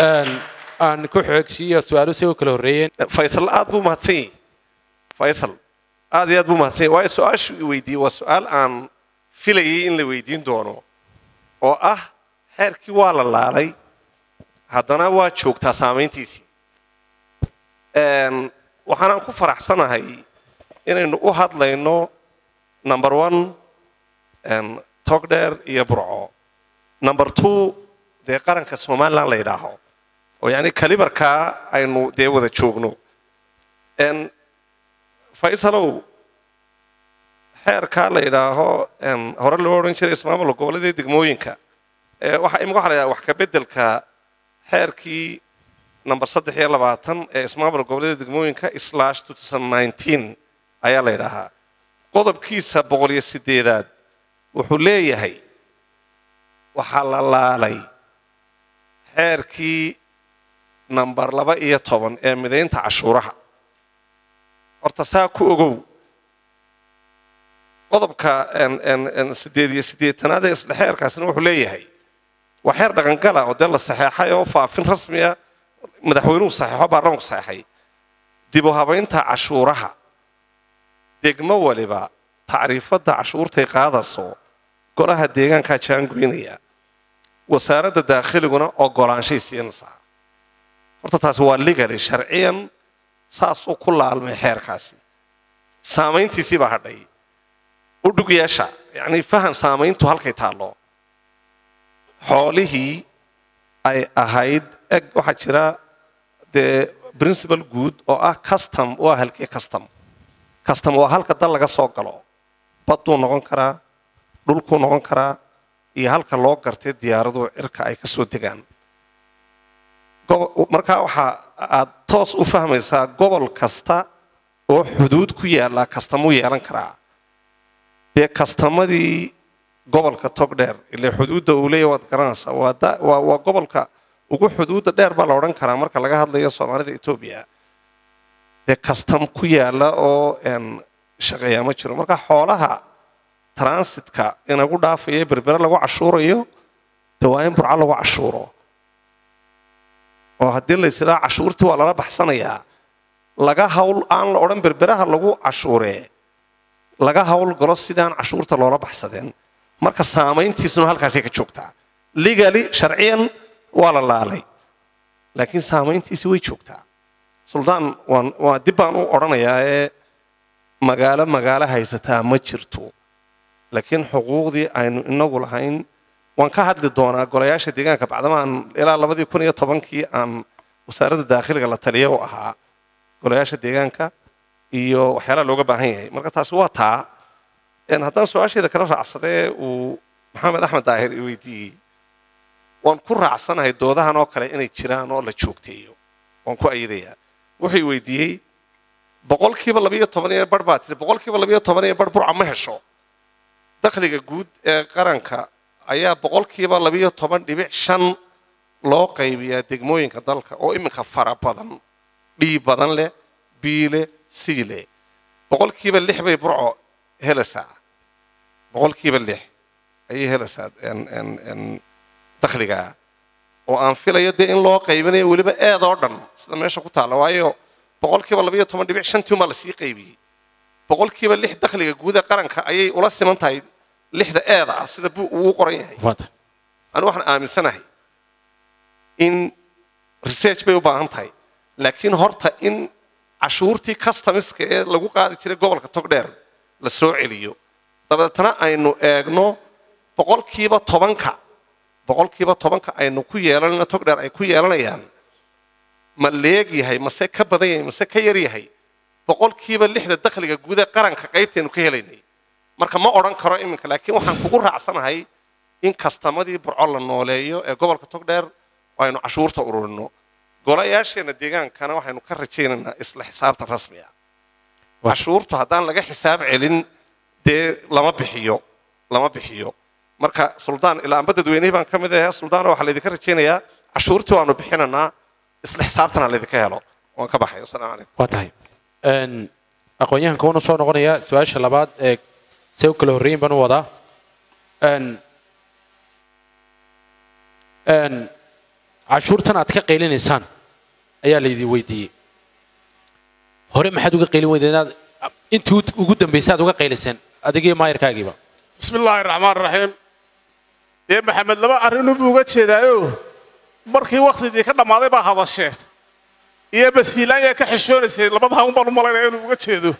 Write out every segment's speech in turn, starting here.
aan ku xigsiyo su'aalo soo kala horeeyeen Faisal aad buu mahadsan Faisal aad iyo aad buu mahadsan waa su'aashu weydiiyay waa su'aal aan filayay in la weydiin doono oo ah xeerkii waa la laalay haddana waa joogtaa saameyntiisii waxaan ku faraxsanahay inaynu u hadlayno number 1 togdheer iyo burco number 2 dee qaranka Soomaaliland la yiraahdo oo yani kalibarka aynu dee wada joogno Faisalow xeerka la yiraahdo hore loo oran jiray ismaamul goboleedka degmooyinka waxa imika waxa la yiraahdaa wax ka bedelka xeerkii number 3 ee ismaamul goboleedka degmooyinka /2019 ayaa la yiraahdaa qodobkiisa 108 wuxuu leeyahay waxa la laalay xeerkii number 12 ee mideynta cashuuraha horta saa ku ogow qodobka 8 isla xeerkaasna wuxuu leeyahay waa xeer dhaqangala oo dal la saxeexay oo faafin rasmi ah madaxweynuhu saxeexo baarlamaanku saxeexay dib u habaynta cashuuraha degmo waliba tacriifada cashuurtay qaadayso golaha deegaanka jaangoynaya wasaaradda daakhiliguna ogolaanshay siinaysaa horta taas waa legal sharciyan saas oo ku laalmay xeerkaasi saameyntiisii baa hadhay u dhugyaasha yani fahan saameyntu halkay taalo xoolihii ay ahayd waxa jira the principal good oo ah custom waa halkii custom waa halka dal laga soo galo baduu noqon karaa dhulku noqon karaa iyo halka loo gartay diyaaradu cirka ay ka soo degaan marka waxa aad toos u fahmaysaa gobol kasta oo xuduud ku yaala customu yeelan karaa dee customadii gobolka togdheer ilaa xuduudda uu leeyahay waad garanaysaa waa gobolka ugu xuduudda dheer baa la odhan karaa marka laga hadlayo Soomaalida Itoobiya dee custom ku yaala oo shaqeeya ma jiro marka xoolaha transitka inagu dhaafaya berbera lagu cashuurayo dawaayin burca lagu cashuuro oo haddii la israa cashuurtii waa lala baxsanayaa laga hawl aan la odhan berberaha lagu cashuuree laga hawl galo sidaan cashuurta loola baxsadeen marka saameyntiisuna halkaasay ka joogtaa legally sharciyan waa la laalay laakiin saameyntiisi way joogtaa suldaan waa dib baan u odhanayaa ee magaalo haysataa ma jirto laakiin xuquuqdii aynu inagu lahayn waan ka hadli doonaa golayaasha deegaanka bacdamaan ilaa 2010 aan wasaaradda daakhiligga la taliyo u ahaa golayaasha deegaanka iyo waxyaalaha looga baahan yahay marka taasi waa taa haddaan su-aasheeda kala raacsadee uu maxamed axmed daahir i weydiiyey waan ku raacsanahay doodahan oo kale inay jiraan oo la joogteeyo waan ku ayadayaa wuxuu weydiiyey 12% bar baa tiri 12% bar burca ma hesho dakhliga guud ee qaranka ayaa 12.5 loo qaybiyaa degmooyinka dalka oo iminka fara badan dhii badan leh biile siile 6% bay burco helaysaa 6% ayay helaysaa dakhliga oo aan filayo dee in loo qaybinayo weliba eedoo dhan sida meesha ku taala waayo 12.5 ma la sii qaybiyey 6% dakhliga guud ee qaranka ayay ula siman tahay 6 eeda ah sida uu qoran yahay anu waxaan aaminsanahay in research bay u baahan tahay laakiin horta in cashuurtii customiska ee lagu qaadi jiray gobolka togdheer la soo celiyo dabadeetana aynu eegno 10% aynu ku yeelanayna togdheer ay ku yeelanayaan ma leegyahay mase ka badan yahay mase ka yar yahay 6% dakhliga guud ee qaranka qaybteenu ka helaynay marka ma odhan karo iminka laakiin waxaan kugu raacsanahay in kastamadii burco la nooleeyo ee gobolka togdheer aynu cashuurta ururino golayaasheena deegaankana waxaynu ka rajaynaynaa isla xisaabtan rasmi ah cashuurtu haddaan laga xisaab celin dee lama bixiyo marka suldaan ilaa amba dadweynahi baan ka mid ahaa suldaan waxaa laydinka rajaynayaa cashuurtii waanu bixinaynaa isla xisaabtana laydinka helo waan ka baxay assalaamu calaykum waa tahay aqoon-yahanka wuuna soo noqonayaa su-aasha labaad ee see u kala horreeyin baan u wadaa cashuurtan aad ka qaylinaysaan ayaa la idin weydiiyey hore maxaad uga qaylin weydeen inaad intii ugu dambaysay aad uga qayliseen adigii maayarkaagiiba بسم الله الرحمن الرحيم يا محمد لما أرنو بوجت شيء دايو مركي وقت دي كنا ماضي بقى هذا الشيء يا بس لا يا كحشون الشيء لما ضحوا مرة مرة ينو بوجت شيء دو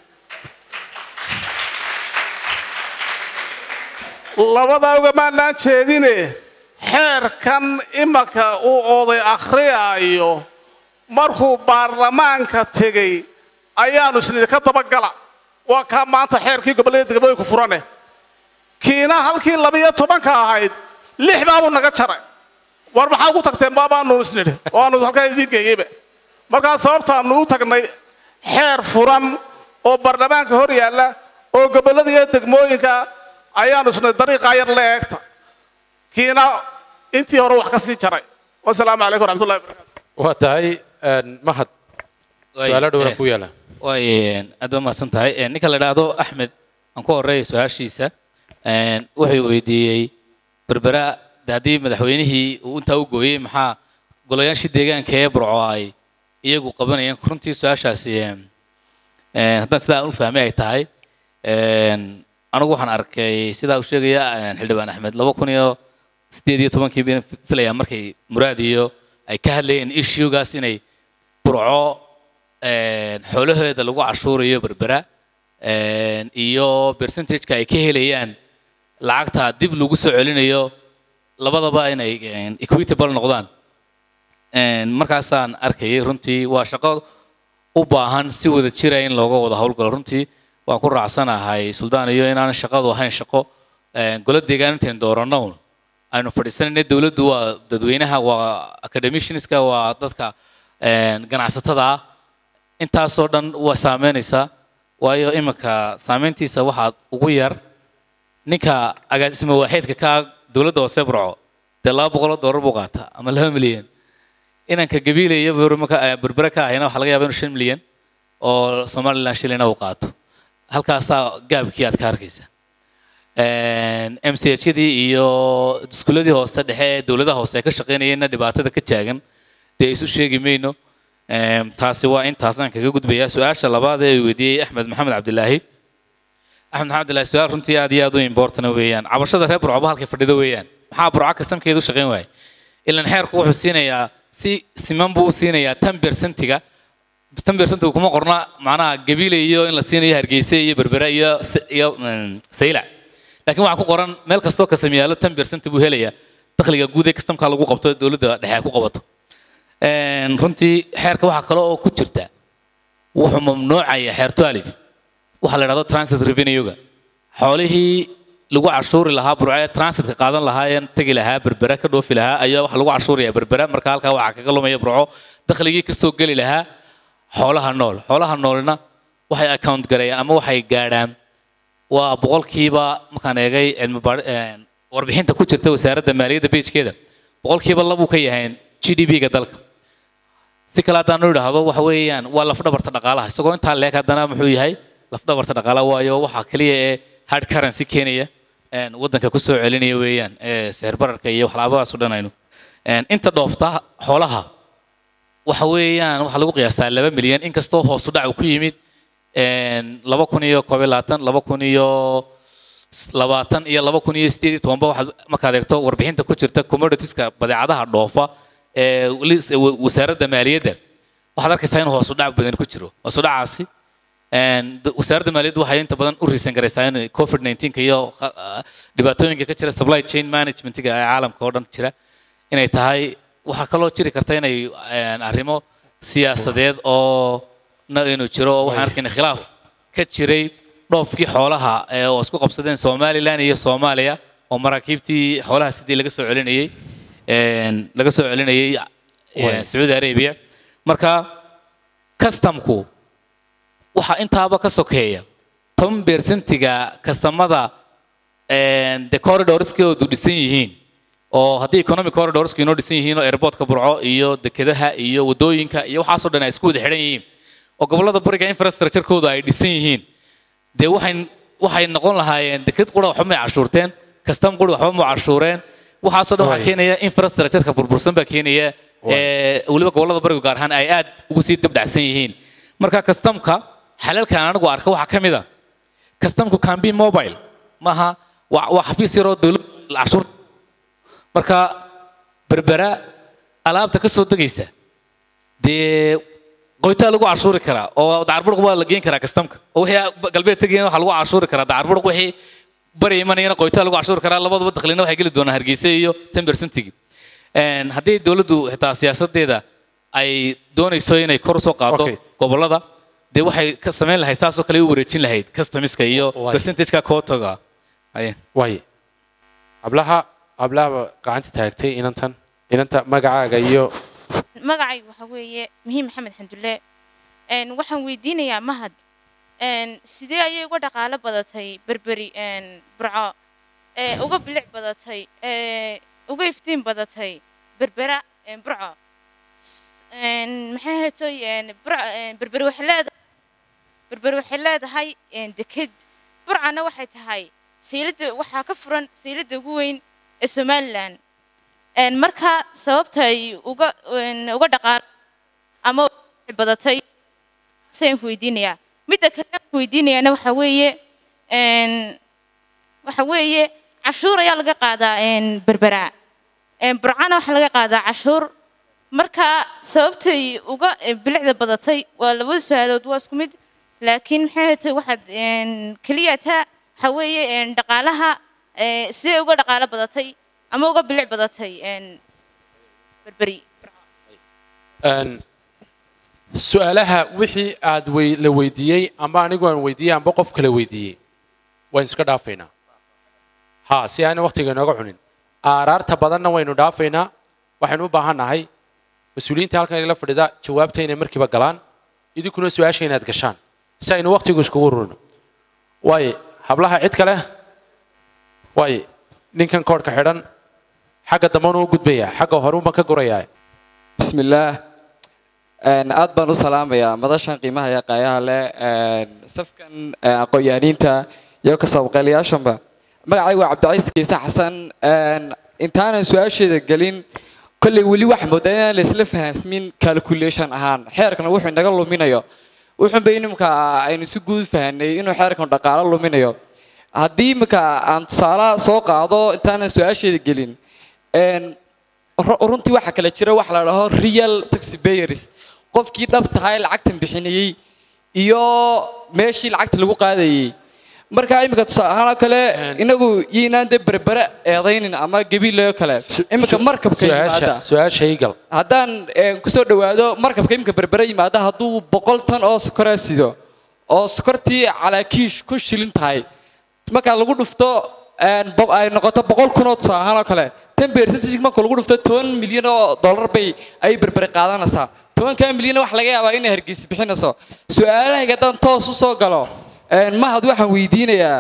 لما ضحوا كمان نشيء دينه حير كان إمك أو آخرية أيوه مركو برلمان كتجي أيانو سنين كتب قلا وكان ما تحير كي قبل كفرانه kiina halkii 12 ka ahayd 6 baa uu naga jaray war maxaa ku tagteen baaba aanu isnid oo aanu halka idin geeyay marka sababta aanu u tagnay xeer furan oo barlamaanka hor yaala oo gobolada iyo degmooyinka ayaanu isna dariiqa yar leegta kiina intii hore wax ka sii jaray wassalaamu calaykum waraxmatullaahi wabarakaatuh waa tahay mahad su'aalo dhowr ku yaala way aad ma santahay ninka la yiraahdo Axmed aan ku horeeyay su'aashiisa wuxuu weydiiyey berbera hadii madaxweynihii uu inta u gooyay maxaa golayaashii deegaanka ee Burco ay iyagu qabanayeen runtii su'aashaasi haddana sidaa u fahmay ay tahay anigu waxaan arkay sidaa uu sheegaya xildhibaan Axmed 2018 baan filayaa markay Muraad iyo ay ka hadlayeen issue-gaas inay Burco xoolaheeda lagu cashuurayo berbera iyo percentage-ka ay ka helayaan lacagta dib lagu soo celinayo labadaba inay equitable noqdaan markaasaan arkay runtii waa shaqo u baahan si wada jira in looga wada hawlgalo runtii waan ku raacsanahay Suldaan iyo inaan shaqadu ahayn shaqo golo deegaan intaan doorano aynu fadhiisanay dawladdu waa dadweynaha waa academicianska waa dadka ganacsatada intaas oo dhan waa saameynaysa waayo imika saameyntiisa waxa ugu yar ninka agaasimo waaxeedka ka dawladda hoose Burco $200 buu qaata ama 2 milyan inanka gabiileeyo berbera ka ahayna waxa laga yaabaa inuu 5 milyan oo Somaliland shilina uu qaato halkaas gaabkii aad ka arkaysa MCH-dii iyo iskuuladii hoose dhexe dawladda hoose ka shaqeynayeen dhibaatada ka taagan isu sheegi mayno taasi waa intaasaan kaga gudbayaa su'aasha labaad ee weydiiyay Axmed Maxamed Cabdilaahi su'aal runtii aad iyo aad u important weeyaan cabashada reer Burco halkay fadhido weeyaan maxaa Burco kastamkeedu shaqeyn waayay ilan xeerku wuxuu siinayaa si siman buu siinayaa 10%-ga 10% kuma qorna macnaha gabiile iyo in la siinayo Hargeysa iyo Berbera iyo Sayla laakiin waxa ku qoran meel kastoo ka sameeyo 10% buu helayaa dakhliga guud ee kastamka lagu qabto dawladda dhexe ku qabato runtii xeerka waxa kale oo ku jirta wuxuu mamnuucaya xeerto alif waxa la yiraahdo transit revenue-ga xoolihii lagu cashuuri lahaa Burco transit-ka qaadan lahaayeen tagi lahaa Berbera ka dhoofi lahaa ayaa waxa lagu cashuuraya Berbera marka halka waxa kaga lumaya Burco dakhligii ka soo gali lahaa xoolaha noolna waxay account gareeyaan ama waxay gaadhaan waa boqolkiiba markaan eegay warbixinta ku jirta wasaaradda maaliyadda page-keeda boqolkiiba 2 ka yahay GDP-ga dalka si kala hadaan u yiraahdo waxa weeyaan waa lafdhabarta dhaqaalaha isagoo inta leeg hadana muxuu yahay lafdhabarta dhaqaalaha waayo waxa kaliya ee hard currency Kenya wadanka ku soo celinaya weeyaan sicir bararka iyo waxlaabahaas u dhanayno inta dhoofta xoolaha waxa weeyaan waxa lagu qiyaasaa 2 milyan inkastoo hoos u dhac ku yimid 2022 2020 iyo 2018 waxa markaad eegto warbixinta ku jirta commoditieska badeecadaha dhoofa wasaaradda maaliyadda waxaad arkaysaa in hoos u dhac badan ku jiro hoos u dhacaasi wasaaradda maaliyadda waxay inta badan u riisan garaysaa in COVID-19 iyo dhibaatooyinka ka jira supply chain management-ga ee caalamka oo dhan jira inay tahay waxa kaloo jiri karta inay arrimo siyaasadeed oo inuu jiro oo waxaan arkaynaa khilaaf ka jiray dhoofkii xoolaha oo isku qabsadeen Somaliland iyo Soomaaliya oo maraakiibtii xoolaha sidii laga soo celinayay Saudi Arabia marka customku waxa intaaba ka sokeeya 10%-ga kastamada the corridors-ka oo dhisan yihiin oo haddii economic corridors-ka inoo dhisan yihiin oo airport-ka Burco iyo dekedaha iyo wadooyinka iyo waxaas oo dhan ay isku wada xiran yihiin oo gobolada bariga infrastructure-kooda ay dhisan yihiin de waxay noqon lahaayeen deked qura waxba ma cashuurteen custom qura waxba ma cashuureen waxaas oo dhan waxa keenaya infrastructure-ka burbursan baa keenaya weliba gobollada bariga gaar ahaan ay aad ugu sii dabdhacsan yihiin marka kastamka xalalkan anigu arka waxaa ka mid a kastamku campaign mobile maaha waa xafiis yaroo dowladda cashuur marka berbera alaabta ka soo degaysa dee qoytaa lagu cashuuri karaa oo dacarburq waa la geyn karaa kastamka oo wixii galbeed tegayna waxaa lagu cashuuri karaa dacarburq wixii bari imanayana qoytaa lagu cashuuri karaa labaduba dakhliina waxay geli doonaan hargeysa iyo 10%-igi haddii dowladdu xitaa siyaasadeeda ay doonayso inay kor soo qaado gobollada dee waxay ka samayn lahayd saasoo kale u wareejin lahayd customiska iyo percentage-ka kootoga waaye hablaha gacanta taagtay inanta magacaaga iyo magacaygu waxa weeye muhiim maxamed xandulle waxaan weydiinayaa mahad sidee ayay uga dhaqaalo badatay berberi burco uga bilic badatay uga iftiin badatay berbera burco maxay haytoy berberi waxay leedahay deked burcana waxay tahay sayladda waxaa ka furan sayladda ugu weyn ee somaliland marka sababta ay uga dhaqaalo ama badatay sayaan ku weydiinayaa midda kale aan ku weydiinayaana waxa weeye cashuur ayaa laga qaadaa berbera burcana waxaa laga qaadaa cashuur marka sababtay uga bilicda badatay waa labada su-aalood waa isku mid laakiin maxay haytay waxaad keliya taa waxa weeye dhaqaalaha sidee uga dhaqaalo badatay ama uga bilic badatay berberi su'aalaha wixii aad la weydiiyey amba anigu aan weydiiyey amba qof kale weydiiyey waan iska dhaafaynaa ha si aana waqtiga inooga cunin aaraarta badanna waynu dhaafaynaa waxaynu u baahan nahay mas-uuliyiinta halkan ila fadhida jawaabta inay markiiba galaan idinkuna su-aasha inaad gashaan si aynu waqtigu iskugu rurno waaye hablaha cid kale waaye ninkan koodhka xidhan xagga dambana u gudbaya xagga hore uban ka gurayaa bismillaah aad baan u salaamayaa madashan qiimaha iyo qaayaha leh safkan aqoon-yahaniinta iyo ka sabqaalayaashanba magacaygu waa cabdicaiis geese xasan intaanan su-aasheeda gelin kolley weli waxa moodaa inaan laisla fahamsmin calculation ahaan xeerkana wuxuu inaga luminayo wuxuunba inimka aynu si guud fahanay inuu xeerkan dhaqaalo luminayo haddii iminka aan tusaalaha soo qaado intaanan su-aasheeda gelin runtii waxaa kala jira waxa la dhaho real taxpayers qofkii dhabtahay lacagtan bixinayey iyo meeshii lacagta lagu qaadayey marka iminka tusaalahaan kale inagu yiinaan dee berbere eedaynin ama gabiilayo kale iminka markabka yimaada su-aasha igal haddaan kusoo dhawaado markabka iminka berbere yimaada hadduu 100 tan oo sokoraa sido oo sokortii calaakiish ku shilin tahay marka lagu dhufto ay noqoto 100 kun oo tusaalahaan oo kale 10% marka lagu dhufto 10 milyan oo dollar bay ay berbere qaadanaysaa 10 milyan wax laga yaabaa inay hargeysa bixinayso su-aalaha haddaan toos u soo galo mahad waxaan weydiinayaa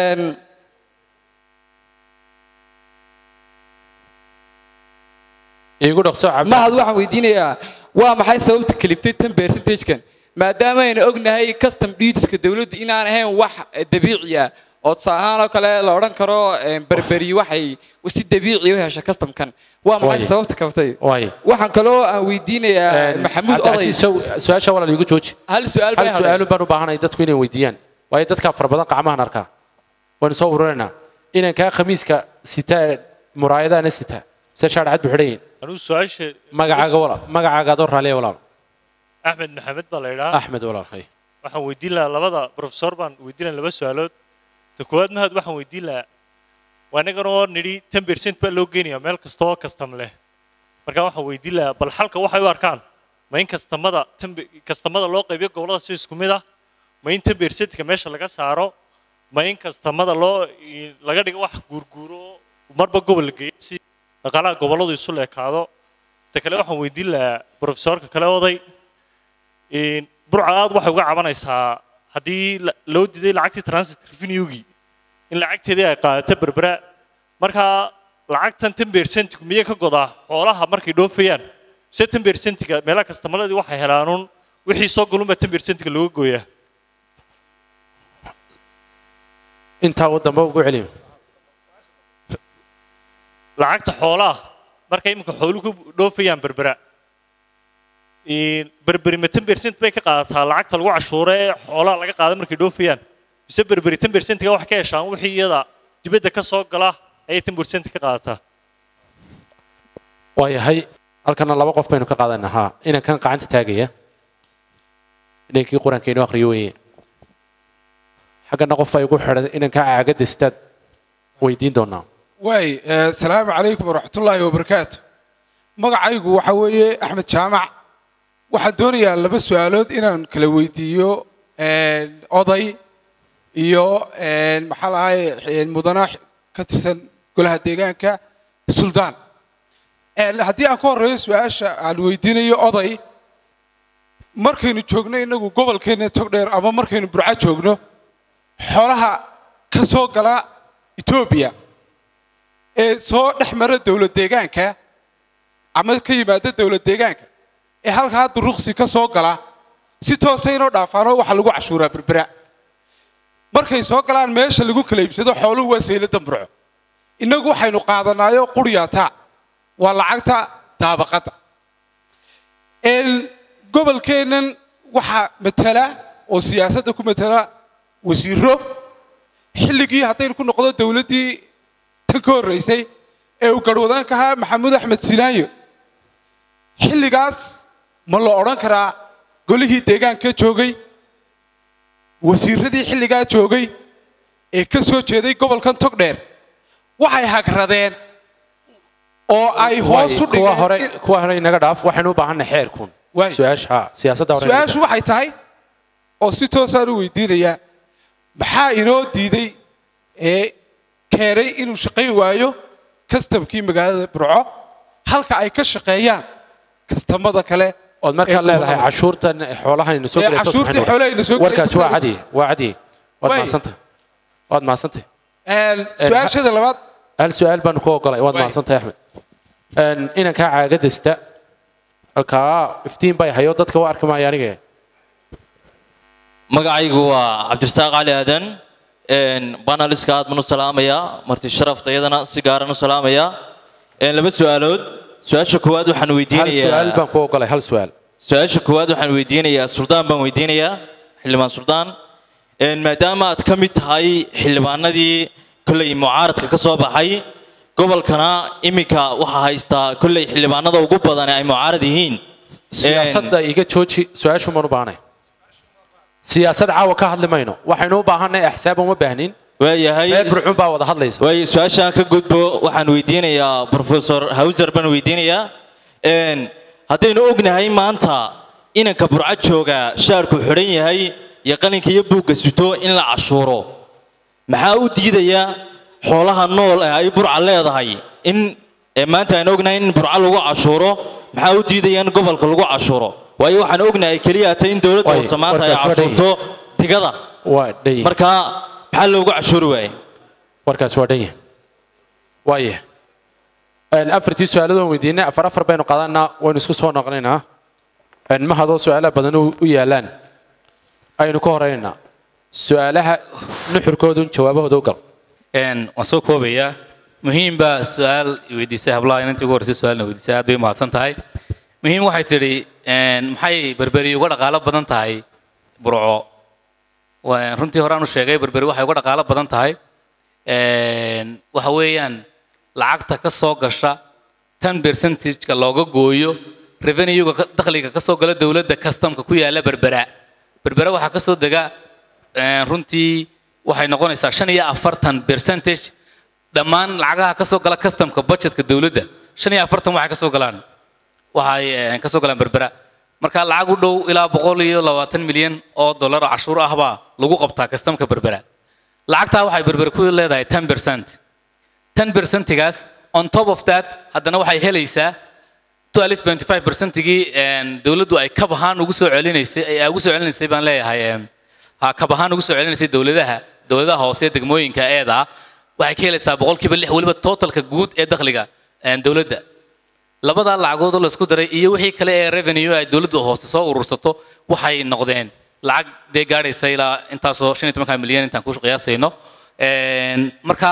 igu dhaqso mahad waxaan weydiinayaa waa maxay sababta kaliftay 10%-kan maadaama aynu ognahay custom duties-ka dawladda inaan ahayn wax dabiici ah oo tusaalahaan oo kale la odhan karo berberi waxay si dabiici u hesha custom-kan waa maxay sababta kaftay waxaan kaloo aan weydiinayaa maxamuud oday su-aasha walaal igu jooji hal su-aal baan u baahanahay dadku inay weydiiyaan waayo dadkaa fara badan qacmahan arkaa waanu soo ururinaynaa inaan kaa khamiiska sita muraayadaana sita se shaar cad bu xidhan yihin magacaaga adoo raaliya walaal axmed maxamed baa la idhaa axmed walaal hay waxaan weydiin lahaa labada professor baan weydiin lahaa laba su-aalood ta koowaad mahad waxaan weydiin lahaa waa inagan oo nidhi 10% baa loo geynayaa meel kasta oo kastam leh marka waxaan weydiin lahaa bal xalka waxay u arkaan ma in kastamada loo qaybiyo gobollada si isku mid ah ma in 10%-ka meesha laga saaro ma in kastamada laga dhigo wax guurguuro marba gobol la geeyo si dhaqaalaha gobolladu isu leekaado ta kale waxaan weydiin lahaa professorka kale oday burca aad waxay uga cabanaysaa haddii loo diiday lacagtii transit revenue-gii in lacagteedii ay qaadato berbera markaa lacagtan 10% miyay ka godaa xoolaha markay dhoofayaan se 10%-ga meelaha kastamadii waxay helaanuun wixii soo galunba 10%-ga looga gooyaa intaa uu dambe ugu celiyo lacagta xoolaha markay iminka xooluhu ku dhoofayaan berbera berberi ma 10% bay ka qaadataa lacagta lagu cashuuro ee xoolaha laga qaado markay dhoofayaan mise berberi 10%ga wax ka heshaan wixii iyada dibadda ka soo gala ayay 10% ka qaadataa waayahay halkana laba qof baynu ka qaadanaa haa inankan gacanta taagaya inankii qur-aanka inoo akhriyo weeye xaggana qof baa igu xidhan inankaa caagadda istaad weydiin doonaa waay asalaamu calaykum waraxmatullaahi wabarakaatu magacaygu waxa weeye axmed jaamac waxaan doonayaa laba su-aalood inaan kala weydiiyo oday iyo maxaa lahay mudana ka tirsan golaha deegaanka suldaan haddii aan ka horreeyo su-aasha aan weydiinayo oday markaynu joogno innagu gobolkeena togdheer ama markaynu burco joogno xoolaha ka soo gala etoobiya ee soo dhex mara dowlad deegaanka ama ka yimaada dowlad deegaanka ee halkaa duruqsi ka soo gala si toosa inoo dhaafaanoo waxa lagu cashuuraa berbera markay soo galaan meesha lagu kala iibsado xooluhu waa sayladda burco innagu waxaynu qaadanaayo quryaata waa lacagta daabaqadda gobolkeennan waxaa matala oo siyaasadda ku matala wasiiro xilligii haddaynu ku noqdo dowladdii tan ka horraysay ee uu garhwadaanka ahaa maxamuud axmed silaanyo xilligaas ma la odhan karaa golihii deegaanka joogay wasiiradii xilligaa joogay ee ka soo jeeday gobolkan togdheer waxay hagradeen oo ay hoos u dhigeen kuwa hore inaga dhaaf waxaynu u baahannahay xeerkuun su-aasha siyaasadda hore su-aashu waxay tahay oo si toosaan u weydiinayaa maxaa inoo diiday ee keenay inuu shaqayn waayo kastamkii magaalada burco halka ay ka shaqeeyaan kastamada kale ood markaa leedahay cashuurtan xoolahayna soo galayso cashuurtii xoolahayna soo galayso warkaas waa cadi waad mahadsantahay su-aashada labaad hal su-aal baan ku ogolay waad mahadsantahay axmed inankaa caagadasta halkaa iftiin bay hayo dadka waa arki maayo aniga magacaygu waa cabdirasaaq cali aadan banaliska aad baan u salaamayaa marti sharafta iyadana si gaaran u salaamayaa laba su-aalood su-aasha koowaad waxaan weydiinayaa hal su-aal baan ku ogolay hal su-aal su-aasha koowaad waxaan weydiinayaa suldaan baan weydiinayaa xildhibaan suldaan maadaama aad ka mid tahay xildhibaanadii kolley mucaaradka ka soo baxay gobolkana iminka waxaa haystaa kolley xildhibaanada ugu badan ay mucaarad yihiin siyaasadda iga jooji su-aashu maan u baahnay siyaasad caawa ka hadli mayno waxaynu u baahanay axsaab uma baahnin waayahay reer burcun baa wada hadlaysa waay su-aashaan ka gudbo waxaan weydiinayaa professor hawser baan weydiinayaa haddaynu ognahay maanta inanka burco jooga shaarku xidhan yahay iyo qalinka iyo buugga suto in la cashuuro maxaa u diidaya xoolaha nool ee ay burca leedahay in maanta aynu ognahay in burco lagu cashuuro maxaa u diidaya in gobolka lagu cashuuro waayo waxaan ognahay keliya ta in dowladda hoose maanta ay cashuurto digada marka maxaa loogu cashuuri waaye warkaas waa dhan yahay waaya afartii su-aaladoon weydiinay afar baynu qaadanaa waynu isku soo noqonaynaa mahadoo su-aalaha badan u yaalaan aynu ka horeynaynaa su-aalaha nuxurkoodun jawaabahooda u gal waan soo koobayaa muhiim baa su-aal weydiisay hablaha inantii ugu horreysay su-aalna weydiisay aad bay mahadsan tahay muhiim waxay tidhi maxay berberi uga dhaqaalo badan tahay burco runtii horaan u sheegay berberi waxay uga dhaqaalo badan tahay waxa weeyaan lacagta ka soo gasha 10% looga gooyo revenue-ga dakhliga ka soo gala dawladda customka ku yaala berbera waxaa ka soo dega runtii waxay noqonaysaa 45% dhammaan lacagaha ka soo gala customka budgetka dawladda 45 waxay ka soo galaan waxay ka soo galaan berbera marka lacag u dhow ilaa 120 milyan oo dollar cashuur ah baa lagu qabtaa customka berbera lacagtaa waxay berbera ku leedahay 10% 10%gaas on top of that haddana waxay helaysaa 12.5%gii dawladdu ay kab ahaan ugu soo celinaysay baan leeyahay kab ahaan ugu soo celinaysay dawladaha hoose degmooyinka eeda waxay ka helaysaa 6% waliba totalka guud ee dakhliga dawladda labada lacagood oo la isku daray iyo wixii kale ee revenue ay dawladdu hoose soo urursato waxay noqdeen lacag dee gaadhaysa ilaa intaasoo 15 milyan intaan ku qiyaasayno marka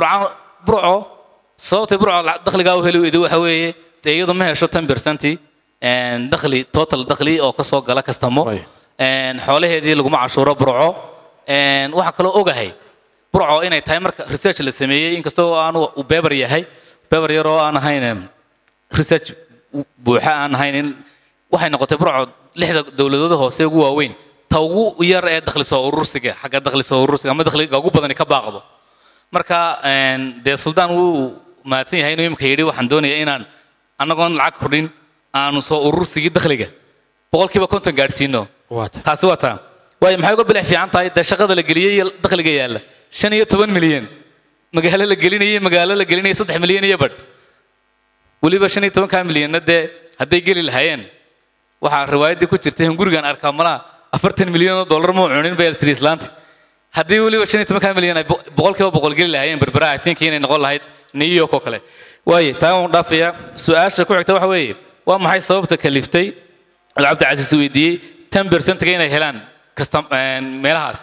burco sababtay burco dakhliga u heli waxa weeye iyadu ma hesho 10% dakhli total dakhli oo ka soo gala kastamo xoolaheedii laguma cashuuro burco waxa kale ogahay burco inay tahay marka research la sameeyay inkastoo aanu beber yahay beber yar oo aan ahayn research buuxa aan ahayn waxay noqotay burco lixda dawladood hoose ugu waaweyn ta ugu yar ee dakhli soo urursiga xagga dakhli soo urursiga ama dakhliga ugu badan ka baaqdo marka dee suldaan wuu maadsan yahay inuu imka yidhi waxaan doonayaa inaan annagoon lacag kordhin aanu soo urursigii dakhliga boqolkiiba 50 gaadhsiino taasi waa taa waayo maxay uga bilix fiican tahay dee shaqada la geliyey dakhliga yaalla 15 milyan magaalo la gelinayay 3 milyan iyo badh waliba 15 milyan dee hadday geli lahaayeen waxaa riwaayadii ku jirtay in gurigan arkaa malaa 40 milyan oo dollar ma cunin bay Islaanta haddii waliba 15 milyan ay boqolkiiba boqol geli lahaayeen berbera I think inay noqon lahayd New York oo kale waaye taa uu dhaafaya su'aasha ku xigta waxa weeye waa maxay sababta kaliftay Cabdi Casiis weydiiyey 10% inay helaan custom meelahaas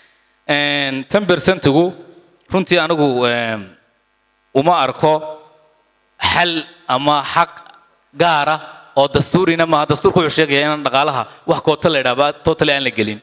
10%gu runtii anigu uma arko xal ama xaq gaara oo dastuurina ma dastuurku wuxuu sheegayaa in dhaqaalaha wax koota la yiraahdo totally aan la gelin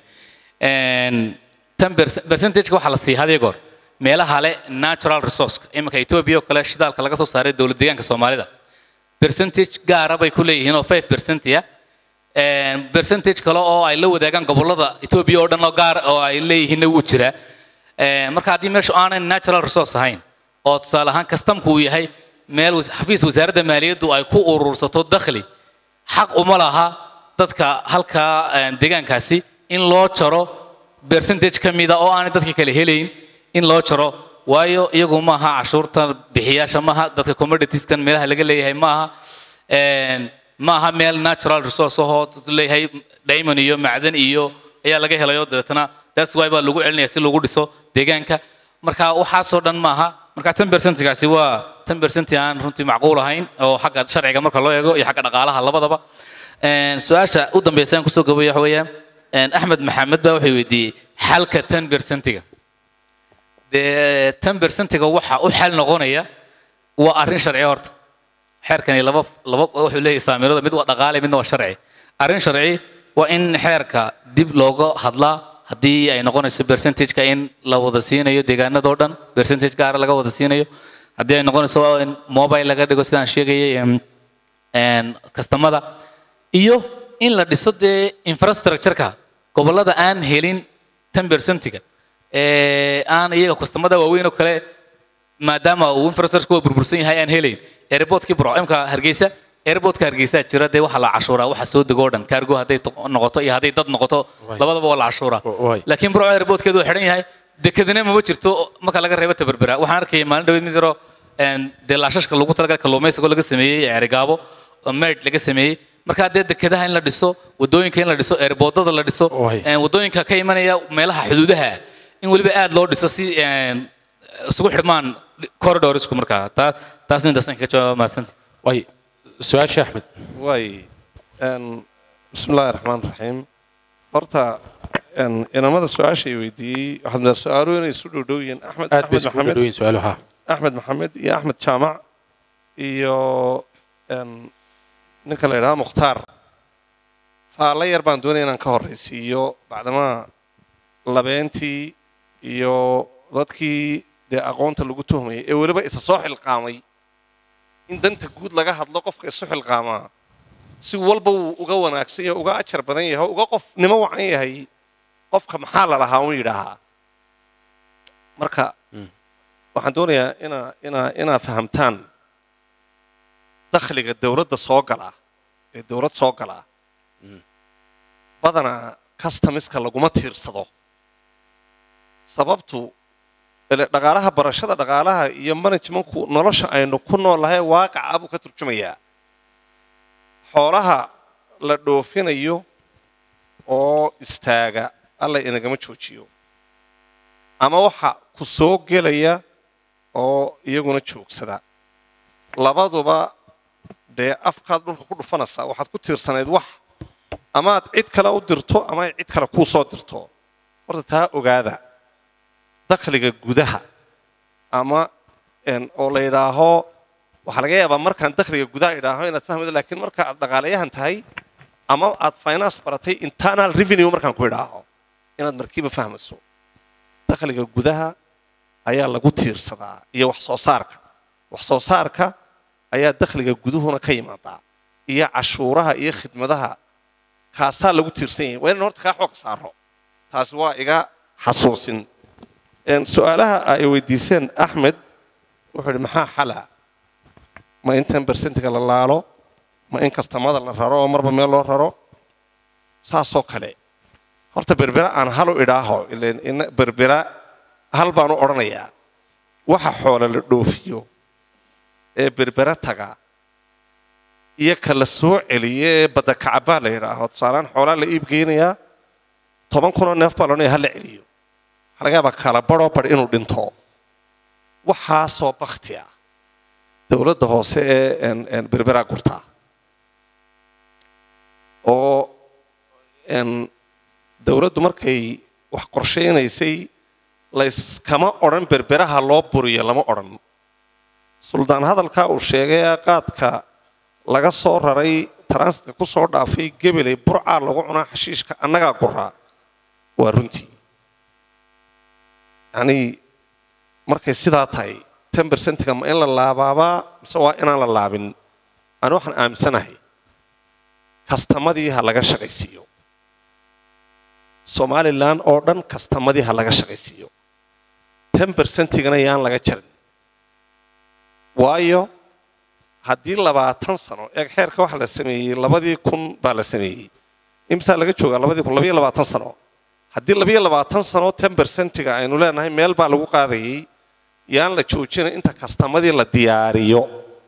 10% waxa la sii hadii goor meelaha le natural resource imika Ethiopia oo kale shidaalka laga soo saaray dawlad deegaanka Soomaalida percentage gaar ah bay ku leeyihiin oo 5% ya percentage kale oo ay la wadaagaan gobolada Ethiopia oo dhan oo gaar oo ay leeyihiin uu jira marka hadii meesha aanay natural resource ahayn oo tusaale ahaan customku uu yahay meel xafiis wasaaradda maaliyaddu ay ku urursato dakhli xaq uma laha dadka halka deegaankaasi in loo jaro percentage kamida oo aan dadka kale helayn in loo jaro waayo iyagu ma aha cashuurta bixiyaasha ma aha dadka commodities kan meelaha laga leeyahay ma aha meel natural resource oo leeyahay diamond iyo macdan iyo ayaa laga helayo dadna that's why ba lagu celinaya si lagu dhiso deegaanka marka waxa soo dhan ma aha marka 10% gaasi waa 10% aan runtii macquul ahayn oo xagga sharciga marka loo eego iyo xagga dhaqaalaha labadaba su'aasha u dambeysay ku soo gabayo waxa weeyaan Ahmed Maxamed baa wuxuu weydiiyay xalka 10%-ga de 10%-ga waxa u xal noqonaya waa arrin sharci horta xeerkani laba wuxuu leeyahay saameerada mid waa dhaqaale midna waa sharci arrin sharci waa in xeerka dib looga hadlaa haddii ay noqonayso percentage-ka in la wada siinayo deegaanada oo dhan percentage gaar laga wada siinayo haddii ay noqonayso in mobile laga dhigo sidaan sheegayay kastamada iyo in la dhiso dee infrastructure-ka gobolada aan helin 10%-ga aan iyaga kastamada waaweyn oo kale maadaama uu infrastructure burbursan yahay aan helayn airport-kii Burco Hargeysa airport-ka Hargeysa jira dee waxa la cashuuraa waxa soo dego dhan cargo hadday noqoto iyo hadday dad noqoto labadaba waa la cashuuraa laakiin Burco airport-keedu xiran yahay dekadina ma jirto marka laga reebo taberbera waxaan arkay maalin dhaweyd mid yaro dee laashashka lagu talagalay kalluumaysiga laga sameeyay Ceerigaabo meed laga sameeyay marka hadee dekadaha in la dhiso wadooyinka in la dhiso airport-da la dhiso wadooyinka ka imanaya meelaha xuduudaha in waliba aad loo dhiso si isugu xirmaan corridor-isku marka taasna intaas ka jawaab maasanti way su'aasha Ahmed way bismillaahir rahmaanir rahiim horta inamada su'aasha weydiiyay waxaad su'aalo inay isu dhowdhowayeen Ahmed Maxamed iyo Ahmed Jaamac iyo ninka la yiraahdo Mukhtaar faala yar baan doonay inaan ka horeysiiyo bacdama labeentii iyo dadkii dee aqoonta lagu tuhmayay ee waliba isa soo xilqaamay in danta guud laga hadlo qofka isu xilqaamaa si walba uu uga wanaagsan yahay uga ajar badan yahay uga qofnimo wacan yahay qofka maxaa la lahaa uu yidhaahaa marka waxaan doonayaa inaa fahamtaan dakhliga dawladda soo gala ee dawlad soo gala badanaa customiska laguma tiirsado sababtu dhaqaalaha barashada dhaqaalaha iyo managementku nolosha aynu ku noolahay waaqaca buu ka turjumayaa xoolaha la dhoofinayo oo istaaga alla inagama joojiyo ama waxa ku soo gelaya oo iyaguna joogsada labaduba dee afkaad dhulka ku dhufanaysaa waxaad ku tiirsanayd wax amaad cid kale u dirto ama ay cid kale kuu soo dirto horta taa ogaada dakhliga gudaha ama oo la yidhaaho waxaa laga yaabaa markaan dakhliga gudaha idhaaho inaad fahmaydo laakiin marka aad dhaqaalayahan tahay ama aad finance baratay internal revenue markaan ku idhaaho inaad markiiba fahmayso dakhliga gudaha ayaa lagu tiirsadaa iyo wax soo saarka ayaa dakhliga guduhuna ka yimaadaa iyo cashuuraha iyo khidmadaha kaasaa lagu tiirsan yahay waa inaan horta kaa xoog saaro taasi waa iga xasuusin su-aalaha ay weydiiseen axmed wuxuu idhi maxaa xala ma in 10%ga la laalo ma in kastamada la raro oo marba meel loo raro saasoo kale horta berbera aan hal u idhaaho ileen berbera hal baan u odhanayaa waxa xoolo la dhoofiyo ee berbera taga iyo kala soo celiya ee badda kacabaa la yidhaaho tusaalaan xoolaa la iib geynayaa 10,000 oo neef baa loonaya ha la celiyo waxaa laga yaabaa kala badhoo badh inuu dhinto waxaasoo bakti ah dowladda hoose ee berberaa gurtaa oo dowladdu markay wax qorshaynaysay layskama odhan berberaha loo buriyo lama odhan suldaan hadalkaa uu sheegay qaadka laga soo raray transitka ku soo dhaafay gebeley burcaa lagu cunaa xashiishka annagaa guraa waa runtii yacnii markay sidaa tahay 10%ga ma in la laabaabaa mise waa inaan la laabin ani waxaan aaminsanahay kastamadii ha laga shaqaysiiyo somalilan oo dhan kastamadii ha laga shaqaysiiyo 10%gana yaan laga jarin waayo haddii 20 sano eeg xeerka waxa la sameeyey 2000 baa la sameeyey imsaa laga joogaa 2022 sano haddii 22 sano 10%ga aynu leenahay meel baa lagu qaadayay yaan la joojinay inta kastamadii la diyaariyo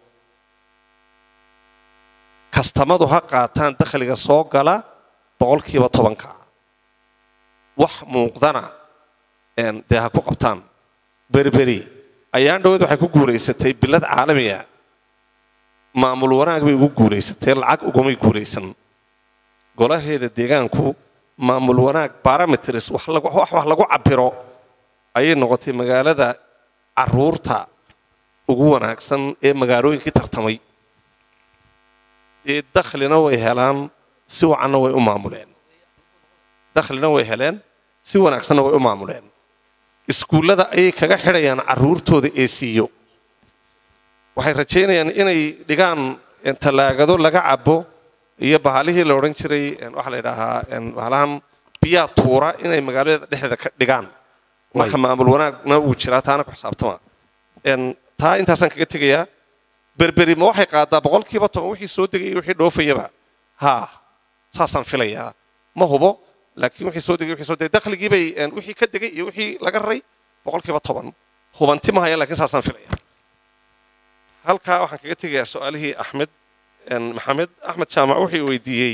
kastamadu ha qaataan dakhliga soo gala 10% wax muuqdana dee ha ku qabtaan berberi ayaan dhaweed waxay ku guulaysatay bilad caalamiya maamul wanaag bay ugu guulaysatay lacag ugumay guulaysan golaheeda deegaanku maamul wanaag parameters wax lagu cabiro ayay noqotay magaalada caruurta ugu wanaagsan ee magaalooyinkii tartamay ee dakhlina way helaan si wacanna way u maamuleen dakhlina way heleen si wanaagsanna way u maamuleen iskuullada ayay kaga xidhayaan caruurtooda ee siiyo waxay rajaynayaan inay dhigaan talaagado laga cabo iyo bahalihii la odhan jiray waxaa la yidhaahaa bahalahan biyaa tuura inay magaalada dhexdeeda ka dhigaan marka maamul wanaagna uu jiraa taana ku xisaabtama taa intaasaan kaga tegayaa berberi ma waxay qaadaa 10% wixii soo degay wixii dhoofayaba haa saasaan filayaa ma hubo laakiin wixii soo degay wixii soo degay dakhligii bay wixii ka degay iyo wixii laga raray 10% hubanti ma haya laakiin saasaan filayaa halkaa waxaan kaga tegayaa su-aalihii maxamed axmed jaamac wuxuu weydiiyey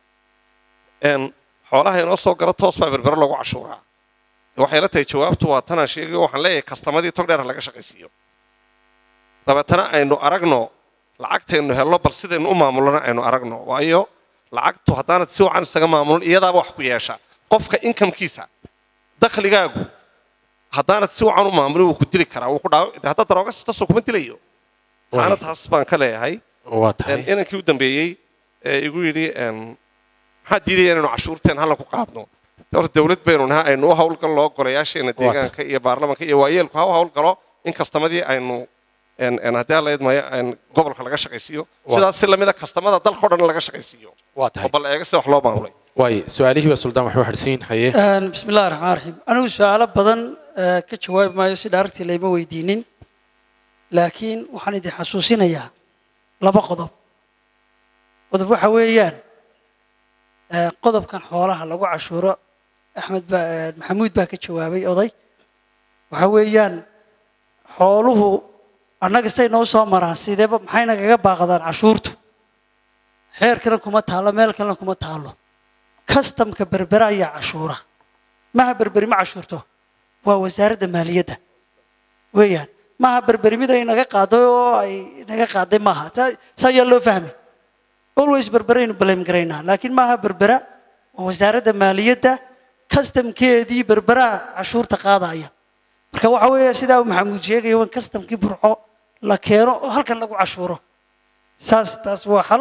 xoolaha inoo soo gala toos baa berbero loogu cashuuraa waxay la tahay jawaabtu waa tanaan sheegayo waxaan leeyahay kastamadii togdheer laga shaqaysiiyo dabeetana aynu aragno lacagtaynu helno bal sidaynu u maamulana aynu aragno waayo lacagtu haddaanad si wacan isaga maamulin iyadaaba wax ku yeesha qofka inkamkiisa dakhligaagu haddaanad si wacan u maamulin wuu ku dili karaa wuu ku dhaawac hadda darooga sitaasoo kuma dilayo taana taas baan ka leeyahay inankii u dambeeyey ee igu yidhi maxaa diidaya inaynu cashuurteen hallan ku qaadno horta dawlad baynu nahay aynu u hawlgallo golayaasheena deegaanka iyo baarlamanka iyo waayeelku ha u hawlgalo in kastamadii aynu haddii alla idmayo gobolka laga shaqaysiiyo sidaas si lamida kastamada dalka o dhan laga shaqaysiiyo oo bal eega sida wax loo maamulay waay su-aalihii baa suldaan waxay xidhsiin haye bismi illahi raxmaan raxiim anigu su-aalo badan ka jawaabi maayo si dhaaragtii layma weydiinin laakiin waxaan idin xasuusinayaa 2 qodob qodob waxa weeyaan qodobkan xoolaha lagu cashuuro maxamuud baa ka jawaabay oday waxa weeyaan xooluhu annaga say noo soo maraan sideeba maxay nagaga baaqdaan cashuurtu xeerkana kuma taalo meel kalena kuma taalo kastamka berbera ayaa cashuura maha berberi ma cashuurto waa wasaaradda maaliyadda weeyaan maha berberi mid ay naga qaaday oo ay naga qaaday maaha saa ayaa loo fahmay always berberaynu blame garaynaa laakiin maaha berbera waa wasaaradda maaliyadda kastamkeedii berbera cashuurta qaadaya marka waxa weeye sidaa maxamuud sheegaya waan kastamkii burco la keeno oo halkan lagu cashuuro saas taas waa xal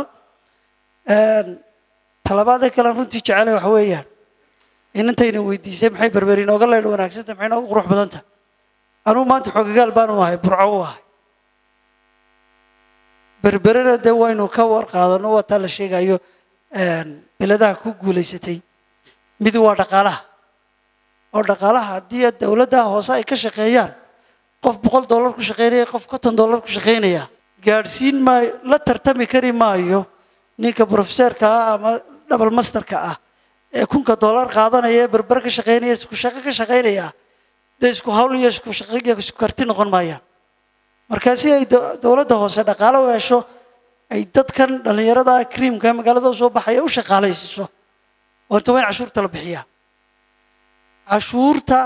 talabaadee kale runtii jecelahay waxa weeyaan inantayna weydiisay maxay berberi inooga leydh wanaagsanta maxay inooga qurux badanta anugu maanta xoogagaal baanu ahay burco u ahay berberena dee waynu ka warqaadano waa taa la sheegayo beladaha ku guulaysatay mid waa dhaqaalaha oo dhaqaalaha haddii dowladdaha hoose ay ka shaqeeyaan qof $100 ku shaqeynaya qof $50 ku shaqeynaya gaadhsiin maayo la tartami kari maayo ninka professorka ah ama double masterka ah ee $1,000 qaadanaya ee berber ka shaqeynaya isku shaqo ka shaqeynaya dee isku hawl iyo isku shaqo iyo isku karti noqon maayaan marka si ay dowladda hoose dhaqaale u hesho ay dadkan dhalinyarada creamka magaalada soo baxaya u shaqaalaysiiso oo inta weyn cashuurta la bixiyaa cashuurta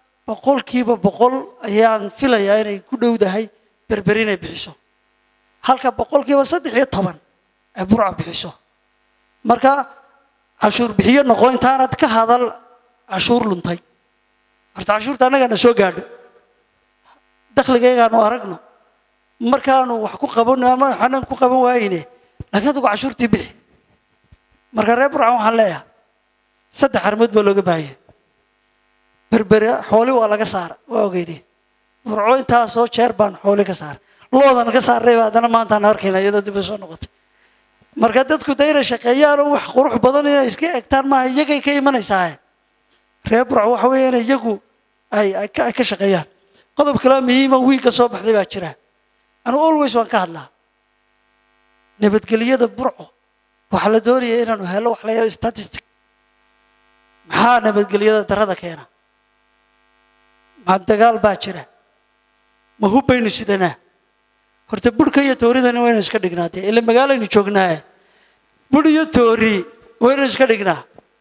100% ayaan filayaa inay ku dhowdahay berber inay bixiso halka 13% ay burca bixiso marka cashuur bixiyo noqo intaanad ka hadal cashuur luntay horta cashuurta anaga na soo gaadho dakhligaygaanu aragno markaanu wax ku qabano ama waxaan ku qaban waayne laakiin adigu cashuurtii bixi marka reer burca waxaan leeyahay 3 arrimood baa looga baahan berbere xooli waa laga saar waa ogeydii burco intaa soo jeer baan xooli ka saar loodan ka saarnay baadana maanta aan arkayna iyadoo dib soo noqotay marka dadku dayna shaqeeyaan oo wax qurux badan inay iska egtaan ma iyagay ka imanaysaa reer burco waxa weeyaan iyagu ay ka shaqeeyaan qodob kale muhiim ah wiiga soo baxday baa jira anu always waan ka hadlaa nabadgelyada burco waxa la doonayaa inaanu helo wax la yiraahdo statistic maxaa nabadgelyada darada keena ma dagaal baa jira ma hubaynu sidanaa horta burka iyo tooridana waynu iska dhignaatay ilaa magaalaynu joognaa bur iyo toori waynu iska dhignaa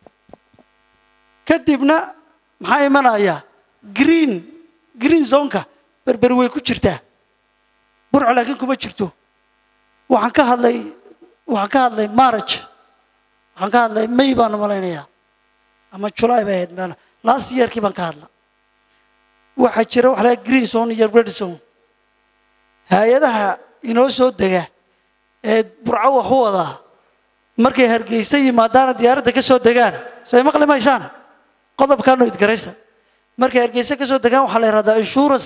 kadibna maxaa imanaya green zone-ka berber way ku jirtaa burco laakiin kuma jirto waxaan ka hadlay March waxaan ka hadlay May baan malaynayaa ama July bay ahayd meel last year-kii baan ka hadlay waxa jira wax la green zone iyo red zone hay'adaha inoo soo dega ee burco wax u wada markay hargeysa yimaadaan diyaaradda ka soo degaan soo maqli maysaan qodobkan oo idgaraysa markay hargeysa ka soo degaan waxa la yiraahdaa insurance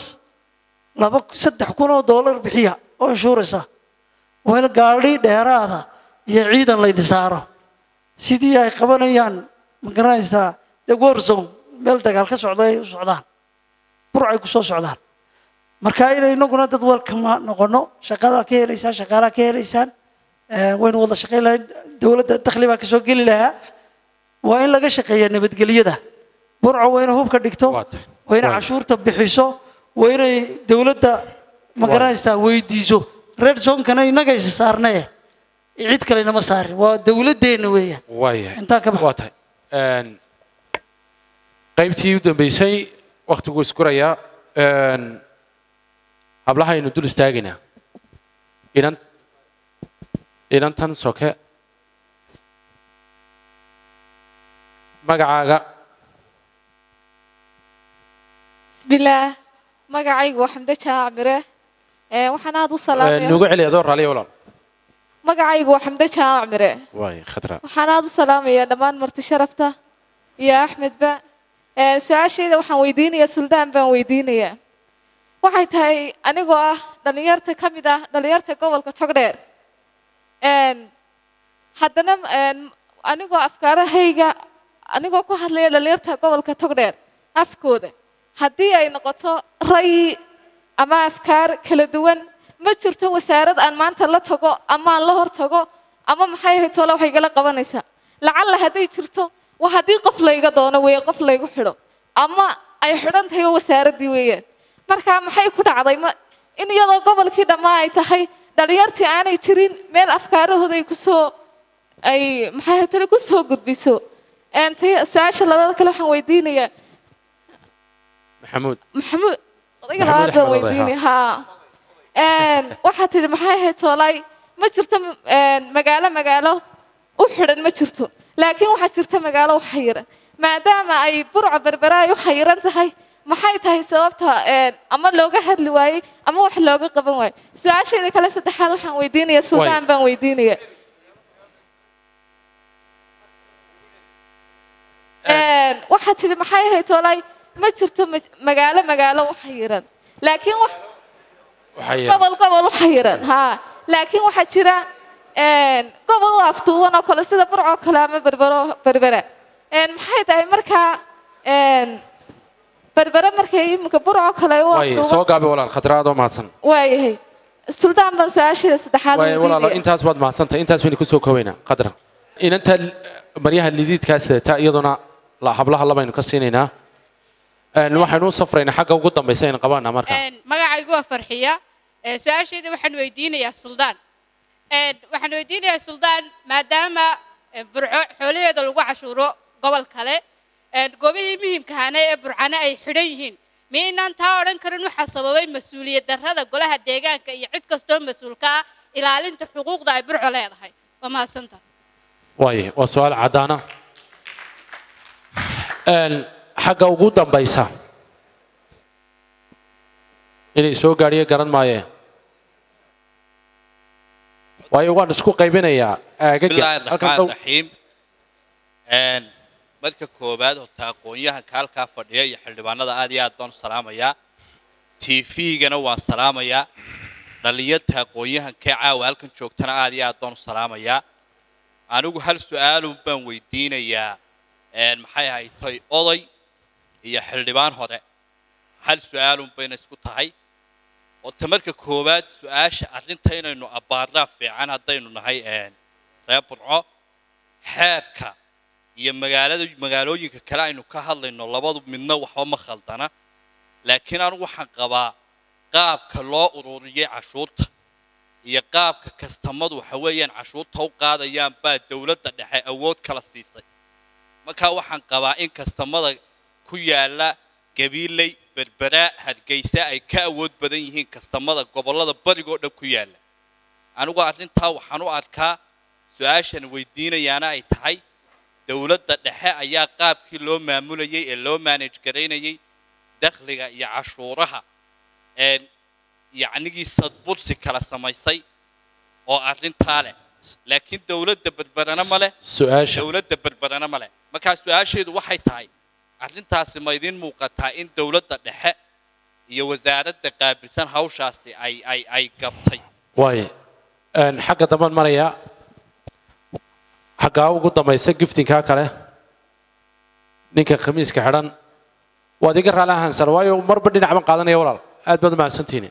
$3,000 bixiya oo insurance weel gaari dheeraada iyo ciidan la disaaro sidii ay qabanayaan ma garanaysaa the war zone meel dagaal ka socdo ay u socdaan burco ay ku soo socdaan marka inaguna dad welcome noqono shaqada ka helaysaan shaqaalaha ka helaysaan waynu wada shaqeyn lahayn dowladda dakhli baa ka soo geli lahaa waa in laga shaqeeyaa nabadgelyada burco waa inay hubka dhigto waa inay cashuurta bixiso waa inay dowladda ma garanaysaa weydiiso red zone-kana inaga is saarnay cid kale nama saarin waa dowladdeena weeyaan waayahay intaa ka waa tahay qaybtii u dambeysay waqtigu iskurayaa hablahaynu dul istaagaynaa inantan soke magacaaga bismillaah magacaygu waa xamde jaamire waxaan aad u salaamayaa nugu celi adoo raaliya walaal magacaygu waa xamde jaamire waay khadra waxaan aad u salaamayaa dhammaan marti sharafta iyo axmedba su-aashayda waxaan weydiinayaa suldaan baan weydiinayaa waxay tahay anigoo ah dhalinyarta ka mid ah dhalinyarta gobolka togdheer haddana anigoo afkaarahayga anigoo ku hadlaya dhalinyarta gobolka togdheer afkooda haddii ay noqoto ra'yi ama afkaar kala duwan ma jirto wasaarad aan maanta la tago ama aan la hor tago ama maxay ahayd tole waxay igala qabanaysaa lacalla hadday jirto waa haddii qof layga doono weeye qof laygu xidho ama ay xidhan tahayba wasaaraddii weeyaan marka maxay ku dhacday in iyadoo gobolkii dhammaa ay tahay dhalinyartii aanay jirin meel afkaarahooda ay kusoo ay maxay ahayd tole kusoo gudbiso su-aasha labada kale waxaan weydiinayaa maxamuud odayga labaad baan weydiinaya haa waxaa tidhi maxay ahayd toolay ma jirto magaalo u xidhan ma jirto laakiin waxaa jirta magaalo u xayiran maadaama ay burca berbera ay u xayiran tahay maxay tahay sababta ama looga hadli waayey ama wax looga qaban waayey su-aasheeda kale saddexaad waxaan weydiinaya suudaan baan weydiinaya waxaad tidhi maxay ahayd tolay ma jirto magaalo u xayiran laakiin gobol u xayiran ha laakiin waxaa jira gobol u afduuban oo kale sida burcoo kale ama berbera maxay tahay markaa berbera markay iminka burcoo kale u afduuban soo gaabi walaal khadraad oo mahadsan waayahay suldaan baan su-aasheeda saddexaad walaalo intaas baad mahadsantahay intaas baynu kusoo koobaynaa qadra inanta maryaha lidiidkaa sidata iyaduna hablaha labaynu ka siinaynaa waxaynu u safraynaa xagga ugu dambaysa aynu qabaanaa marka magacaygu waa farxiya su-aasheeda waxaan weydiinayaa suldaan maadaama burco xoolaheeda lagu cashuuro gobol kale goobihii muhiimkahana ee burcana ay xidhan yihiin miyaynaan taa odhan karin waxaa sababay mas-uuliyad darrada golaha deegaanka iyo cid kastoo mas-uulka ah ilaalinta xuquuqda ay burco leedahay waa mahadsanta waaye waa su-aal caddaana xagga ugu dambaysa inay soo gaadhiyo garan maayeen waayo waan isku qaybinayaa aagaga marka koowaad horta aqoon-yahanka halkaa fadhiya iyo xildhibaanada aad iyo aad baan u salaamayaa tvgana waan salaamayaa dhallinyarta aqoon-yahankee caawa halkan joogtana aad iyo aad baan u salaamayaa anigu hal su-aalun baan weydiinayaa maxay ahaytay oday iyo xildhibaan hore hal su-aalun bayna isku tahay horta marka koowaad su-aasha arrinta inaynu abbaarraa fiican haddaynu nahay reer burco xeerka iyo magaalooyinka kale aynu ka hadlayno labadu midna waxba ma khaldana laakiin anigu waxaan qabaa qaabka loo ururiyey cashuurta iyo qaabka kastamadu waxa weeyaan cashuurta u qaadayaan baa dowladda dhexe awood kala siisay markaa waxaan qabaa in kastamada ku yaala gabiiley berbera hargeysa ay ka awood badan yihiin kastamada gobollada barigoo dhan ku yaala anigu arrintaa waxaan u arkaa su-aashan weydiinayaana ay tahay dowladda dhexe ayaa qaabkii loo maamulayay ee loo manage garaynayay dakhliga iyo cashuuraha yacnigii sadbursi kala samaysay oo arrintaa leh laakiin dowladda berberana ma leh dowladda berberana ma leh markaa su-aasheedu waxay tahay arrintaasi ma idiin muuqataa in dowladda dhexe iyo wasaaradda qaabilsan hawshaasi ay gabtay waaye xagga dambaan marayaa xaggaa ugu dambaysa giftinkaa kale ninka khamiiska xidhan waad iga raali ahaansan waayo marba dhinac baan qaadanaya walaal aad baad u mahadsantihiin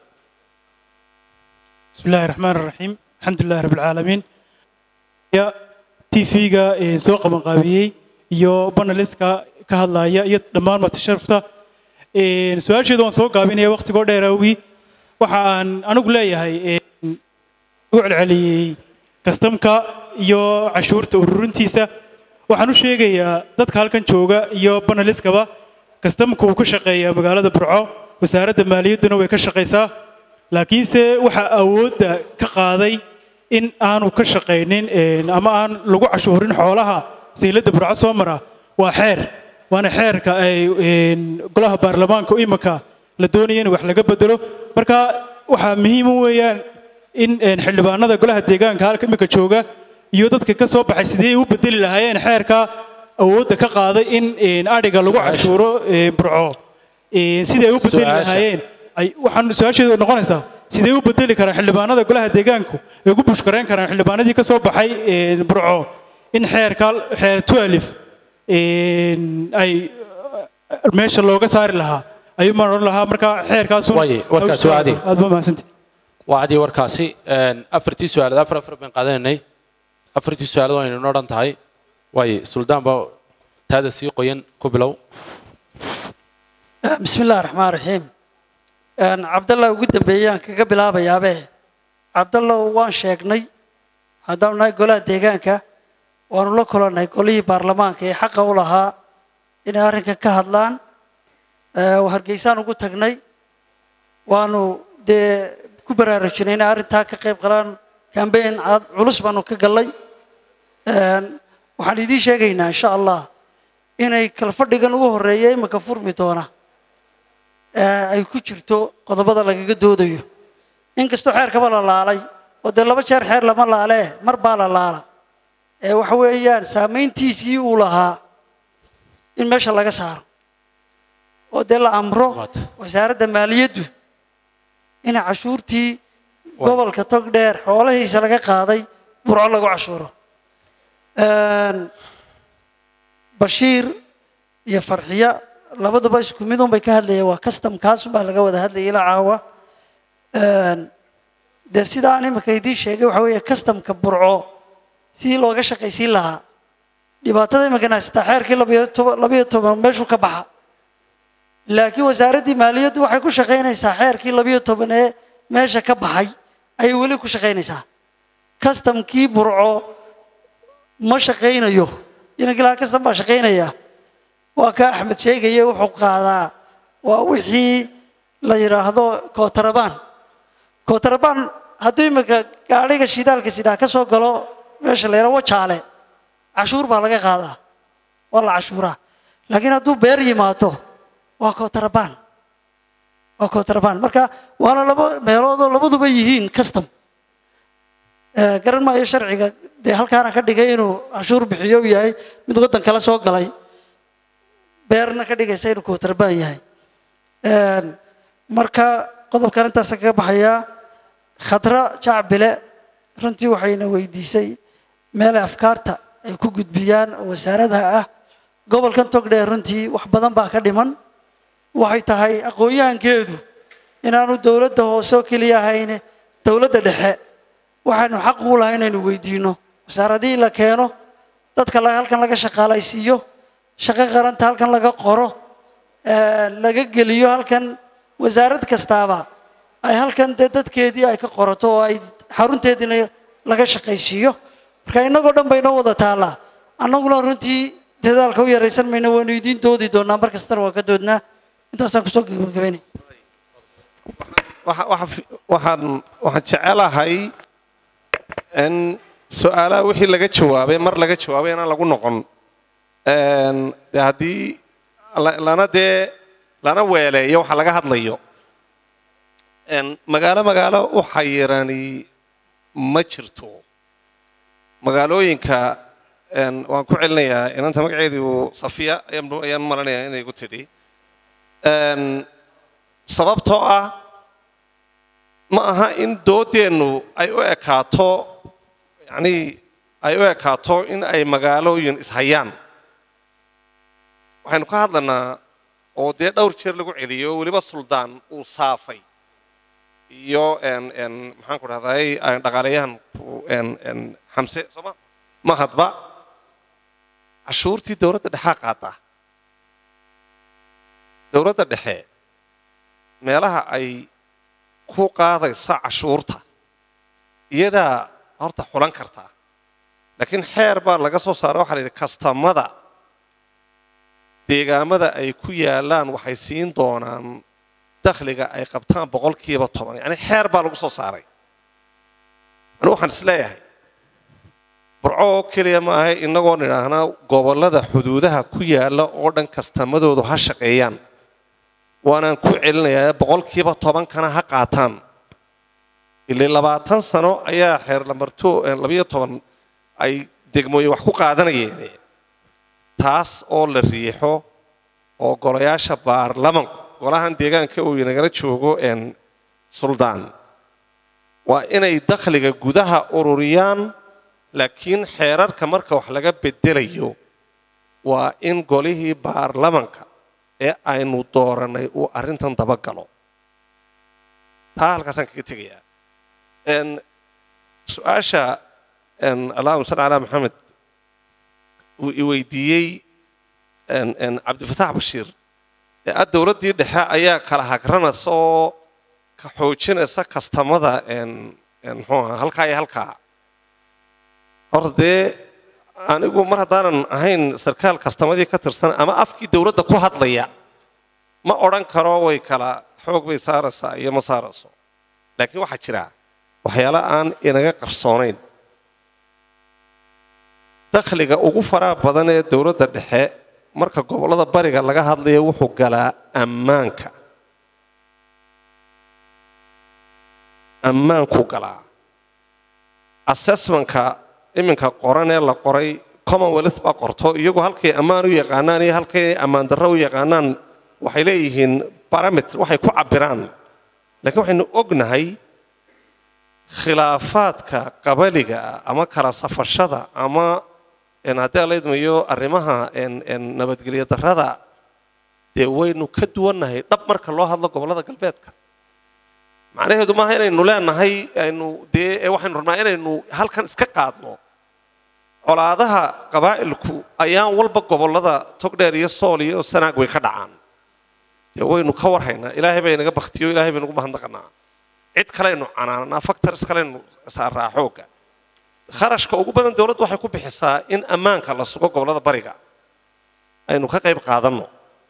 بسم الله الرحمن الرحيم الحمد لله رب العالمين يا تيفيغا سوق مقابيي يو باناليسكا كهدلايا iyo dhamaan matasharafta su'aasheedu waan soo gaabinaya waqtiga dheeraawgi waxa aan anigu leeyahay u celceliyay kastamka iyo cashuurta ururintiisa waxaan u sheegayaa dadka halkan jooga iyo banaliskaba kastamku uu ka shaqeeyaa magaalada Burco wasaaradda maaliyadduna way ka shaqeysaa laakiinse waxa awoodda ka qaaday in aanu ka shaqeynin ama aan lagu cashuurin xoolaha sayladda Burco soo mara waa xeer waana xeerka ay golaha baarlamaanka imika la doonayay in wax laga bedelo marka waxa muhiim weeyaan in xildhibaanada golaha deegaanka halka imika jooga iyo dadka ka soo baxay sidee u bedeli lahaayeen xeerka awoodda ka qaaday in ariga lagu cashuuro Burco sidee u bedeli lahaayeen ay waxaan su-aasheedu noqonaysaa sidee u bedeli karaan xildhibaanada golaha deegaanku ay ugu bushkareyn karaan xildhibaanadii ka soo baxay Burco in xeerka xeer 12 ay meesha looga saari lahaa ayuu ma oran lahaa marka xeerkaas warkaasi waa caadi aad ba mahadsantahay waa caadi warkaasi afartii su'aalood afar baan qaadanay afartii su'aalood waa inoo dhan tahay way suldaan ba taada sii qoyan ku bilow بسم الله الرحمن الرحيم عبد الله ugu dambeeyaan kaga bilaabayaabe عبد الله waan sheegnay hadaan nahay golaha deegaanka waanu la kulanay golihii baarlamaanka ee xaq u lahaa inay arrinka ka hadlaan hargeysaan ugu tagnay waanu ku baraarujinay inay arrintaa ka qayb galaan campaign culus baanu ka galay waxaan idiin sheegaynaa insha allah inay kala fadhigan ugu horeeya imika furmi doona ay ku jirto qodobada lagaga doodayo inkastoo xeerkaba la laalay oo dee 2 jeer xeer lama laalee mar baa la laala waxa weeyaan saamayntiisii uu lahaa in meesha laga saaro oo dee la amro wasaaradda maaliyaddu in cashuurtii gobolka togdheer xoolahiisa laga qaaday burco lagu cashuuro bashiir iyo farxiya labaduba isku mid un bay ka hadlayeen waa customkaas baa laga wada hadlayay ilaa caawa dee sidaan imika idiin sheegay waxa weeye customka burco sidii looga shaqaysiin lahaa dhibaatada imikana haystaa xeerkii 12 meeshuu ka baxa laakiin wasaaraddii maaliyaddu waxay ku shaqaynaysaa xeerkii 12 ee meesha ka baxay ayay weli ku shaqaynaysaa customkii burco ma shaqaynayo inankilaa custom baa shaqaynaya waa ka axmed sheegaya wuxuu qaadaa waa wixii la yidhaahdo kootarabaan hadduu imika gaadhiga shidaalka sidaa ka soo galo meesha la yidhaha wajaale cashuur baa laga qaadaa waa la cashuuraa laakiin hadduu beer yimaado waa kootarabaan marka waana 2 meeloodoo labaduba yihiin custom garan maayo sharciga dee halkaana ka dhigay inuu cashuur bixiyo yahay mid waddan kale soo galay beerna ka dhigaysa inuu kootarabaan yahay marka qodobkan intaasa kaga baxayaa khadra jacbile runtii waxayna weydiisay meel afkaarta ay ku gudbiyaan oo wasaaradaha ah gobolkan togdheer runtii wax badan baa ka dhiman waxay tahay aqoon-yahankeedu inaanu dowladda hoose oo keliya ahayne dowladda dhexe waxaanu xaq u lahay inaynu weydiino wasaaradihii la keeno dadka halkan laga shaqaalaysiiyo shaqo qaranta halkan laga qoro laga geliyo halkan wasaarad kastaaba ay halkan dee dadkeedii ay ka qorato oo ay xarunteediina laga shaqaysiiyo marka innagoo dhan bay noo wada taallaa annaguna runtii dadaalka u yaraysan mayna waynu idiin doodi doonaa mar kastana waa ka doodnaa intaasaan kusoo gabagabaynay waxaan jecelahay in su-aalaha wixii laga jawaabay mar laga jawaabay inaan lagu noqon de haddii lana weeleeyo waxa laga hadlayo magaalo u xayirani ma jirto magaalooyinka waan ku celinayaa inanta magaceedu safiya ayaan malanayaa inay igu tidhi sababtoo ah ma aha in doodeennu ay u ekaato yani ay u ekaato in ay magaalooyin ishayaan waxaynu ka hadlanaa oo dee dhowr jeer lagu celiyo weliba suldaan uu saafay iyo maxaan ku dhahday dhaqaalayahan xamse sooma mahadba cashuurtii dowladda dhexaa qaata dowladda dhexe meelaha ay ku qaadaysa cashuurta iyadaa horta xulan kartaa laakiin xeer baa laga soo saara waxaa la yidhi kastamada deegaamada ay ku yaalaan waxay siin doonaan dakhliga ay qabtaan 10%. yani xeer baa lagu soo saaray anu waxaan isleeyahay burco oo keliya ma ahay innagoo nidhaahnaa gobollada xuduudaha ku yaala oo dhan kastamadoodu ha shaqeeyaan waanaan ku celinayaa 10% ha qaataan ilaa 20 sano ayaa xeer lambarto 12 ay degmooyin wax ku qaadanayeen taas oo la riixo oo golayaasha baarlamanku golahan deegaanka uu inagala joogo suldaan waa inay dakhliga gudaha ururiyaan laakiin xeerarka marka wax laga bedelayo waa in golihii baarlamanka ee aynu dooranay uu arrintan dabagalo taa halkaasaan kaga tegayaa su-aasha allahuma salli calaa maxamed uu i weydiiyey cabdifataax bashiir dowladdii dhexe ayaa kala hagranaysa oo ka xoojinaysa kastamada muxuu aha halkaa iyo halkaa horta dee anigu mar haddaanan ahayn sarkaal kastamadii ka tirsan ama afkii dowladda ku hadlaya ma odhan karo way kala xoog bay saaraysaa iyo ma saarayso laakiin waxaa jira waxyaala aan inaga qarsoonayn dakhliga ugu faraha badan ee dowladda dhexe marka gobollada bariga laga hadlayo wuxuu galaa ammaanka ammaanku galaa assessmentka iminka qoran ee la qoray commonwealth baa qorto iyagu halkay ammaan u yaqaanaan iyo halkay ammaan darro u yaqaanaan waxay leeyihiin parameter waxay ku cabbiraan laakiin waxaynu ognahay khilaafaadka qabaliga ama kala safashada ama haddii la idmayo arrimaha nabadgelyo darrada dee waynu ka duwannahay dhab marka loo hadlo gobollada galbeedka macnaheedu maaha inaynu leenahay waxaynu rabnaa inaynu halkan iska qaadno colaadaha qabaa'ilku ayaan walba gobollada togdheer iyo sool iyo sanaag way ka dhacaan dee waynu ka warhaynaa ilaahay baa inaga baktiyo ilaahay baynugu mahadnaqanaa cid kalaynu canaananaa factors kalaynu saaraa xoogga kharashka ugu badan dowladdu waxay ku bixisaa in ammaanka la sugo gobollada bariga aynu ka qayb qaadanno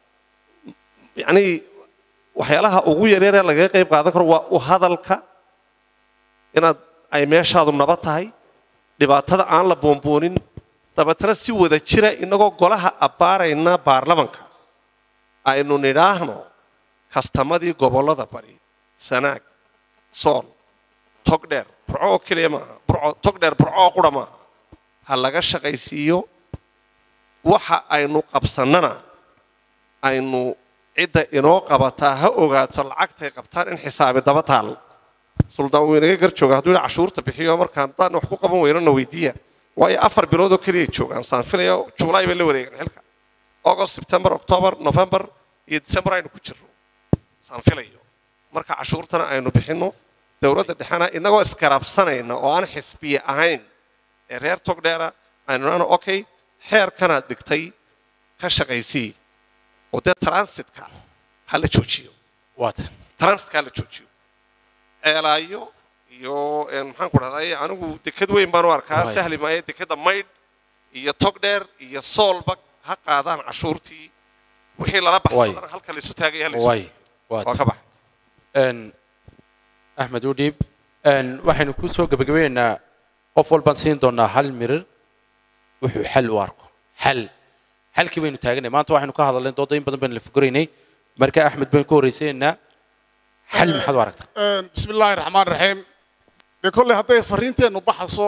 yacnii waxyaalaha ugu yaryaree lagaga qayb qaadan karo waa u hadalka inaad ay meeshaadu nabad tahay dhibaatada aan la boonboonin dabeetana si wada jira inagoo golaha abbaarayna baarlamanka aynu nidhaahno kastamadii gobollada bari sanaag sool togdheer burco oo keliya maaha togdheer burco oo qura maaha ha laga shaqaysiiyo waxa aynu qabsannana aynu cidda inoo qabataa ha ogaato lacagtay qabtaan in xisaabi daba taal suldaan wuu inaga gar jooga hadduu cashuurta bixiyo markaan daan wax ku qaban weynona weydiiya waayo 4 bilood oo keliya joogaan saan filaya juulaay bay la wareegaan xilka august september october november iyo december aynu ku jirno saan filayo marka cashuurtana aynu bixinno dowladda dhexena inagoo iskarabsanayna oo aan xisbiye ahayn ee reer togdheera aynu nahno okay xeerkanaad dhigtay ka shaqaysii oo dee transitka ha la joojiyo transitka ha la joojiyo ceelaayo iyo maxaan ku dhahday anigu dekad weyn baan u arkaa sahli maayo dekada maydh iyo togdheer iyo soolba ha qaadaan cashuurtii wixii lala baxsadana halka la isu taagay waa ka baxay axmed udhiib waxaynu ku soo gabagabaynaynaa qof walbaan siin doonaa hal mirir wuxuu xal u arko xalkii baynu taaganay maanta waxaynu ka hadalnay dooda in badan baynu la fikiraynay marka axmed baynu ka horraysaynaa xal maxaad u aragtaa bismi illaahi raxmaan raxiim dee kolley hadday farriinteennu baxaso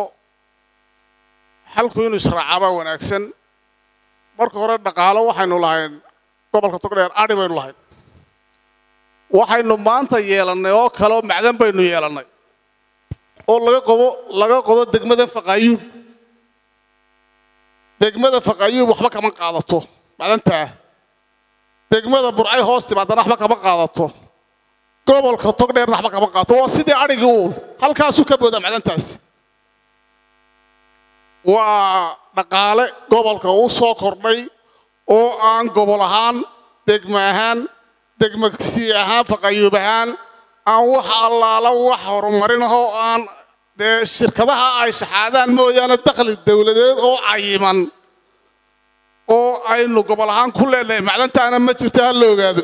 xalku inuu israacaabaa wanaagsan marka hore dhaqaalo waxaynu lahayn gobolka togdheer adhi baynu lahayn waxaynu maanta yeelannay oo kale oo macdan baynu yeelannay oo laga qodo degmada faqaayuub degmada faqaayuub waxba kama qaadato macdantaa degmada burcay hoos timaadana waxba kama qaadato gobolka togdheerna waxba kama qaadato waa sidii adhigii uun halkaasuu ka boodaa macdantaasi waa dhaqaale gobolka uu soo kordhay oo aan gobol ahaan degmo ahaan degmasi ahaan faqaayuub ahaan aan wax allaala wax horumarinaho aan dee shirkadaha ay shaxaadaan mooyaane dakhli dowladeed oo cayiman oo aynu gobol ahaan ku leenahay macdantaana ma jirto ha la ogaado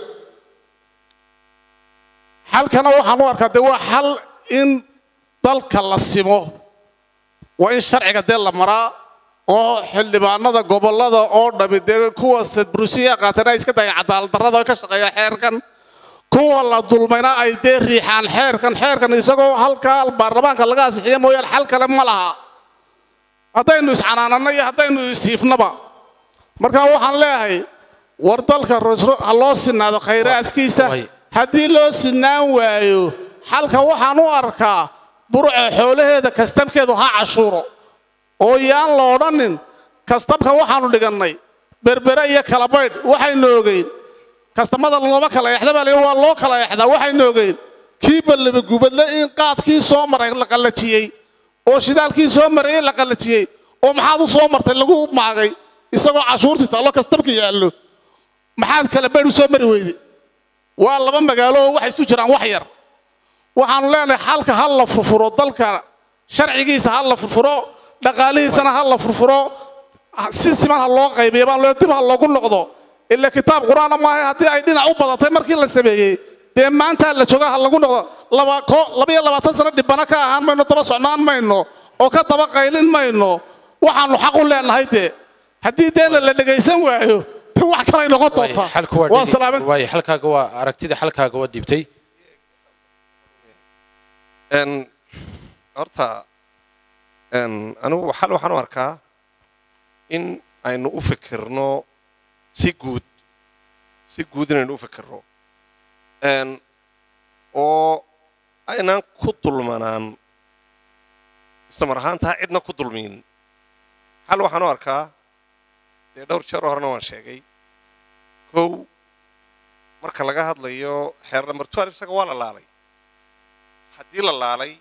xalkana waxaan u arkaa dee waa xal in dalka la simo waa in sharciga dee la maraa oo xildhibaanada gobollada oo dhami dee kuwa sadbrusiya qaatana ay iska dayaan cadaaladdarrada ka shaqeeya xeerkan kuwa la dulmayna ay dee riixaan xeerkan isagoo halkaa baarlamaanka laga asixiya mooyaane xal kale ma laha haddaynu iscanaananno iyo haddaynu ishiifnaba markaa waxaan leeyahay war dalka ha loo sinaado khayraadkiisa haddii loo sinaan waayo xalka waxaan u arkaa burco xoolaheeda kastabkeedu ha cashuuro oo yaan la odhanin kastabka waxaanu dhigannay berbere iyo kala baydh waxaynu ogeyn kastamada looma kala exda baa la waa loo kala exdaa waxaynu ogeyn kii ballaba gubadle in qaadkii soo maray la qallajiyey oo shidaalkii soo marayay la qallajiyey oo maxaad u soo martay lagu maagay isagoo cashuurtii taallo kastabka yaallo maxaad kala baydh u soo mari weyde waa laba magaalo oo waxay isu jiraan wax yar waxaanu leenahay xalka ha la furfuro dalka sharcigiisa ha la furfuro dhaqaalihiisana ha la furfuro si siman ha loo qaybiyo baan loo dib ha loogu noqdo ila kitaab qur-aana maaha haddii ay dhinac u badatay markii la sameeyey dee maanta la jooga ha lagu noqdo 22 sano dhibana ka ahaan mayno daba socnaan mayno oo ka daba qaylin mayno waxaanu xaq u leenahay dee haddii deena la dhegaysan waayo wax kale noqon doontaa waa salaamin xalkaaga waa aragtida xalkaaga waa dhiibtay horta anigu waxaan u arkaa in aynu u fikirno si guud inaynu u fikirno oo aynaan ku dulmanaan isla mar ahaantaa cidna ku dulmiin xal waxaan u arkaa dee dhowr jeer horena waan sheegay kow marka laga hadlayo xeer number 12 isaga waa la laalay haddii la laalay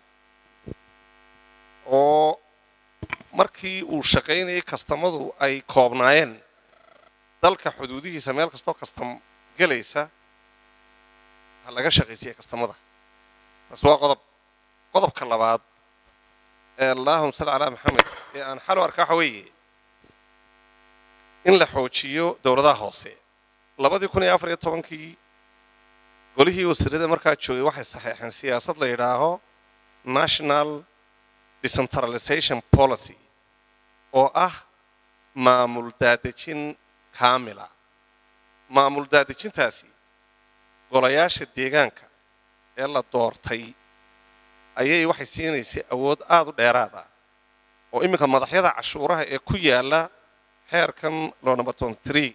oo markii uu shaqaynayay kastamadu ay koobnaayeen dalka xuduudihiisa meel kastoo kastam gelaysa ha laga shaqaysiiya kastamada taas waa qodobka labaad allahumma salli calaa maxamed ee aan xal u arkaa waxa weeye in la xoojiyo dowladaha hoose 2014 golihii wasiirada markaa joogay waxay saxeexeen siyaasad la yidhaaho national decentralization policy oo ah maamul daadejin kaamila maamul daadejintaasi golayaasha deegaanka ee la doortay ayay waxay siinaysay awood aad u dheeraad ah oo iminka madaxyada cashuuraha ee ku yaala xeerkan law number 23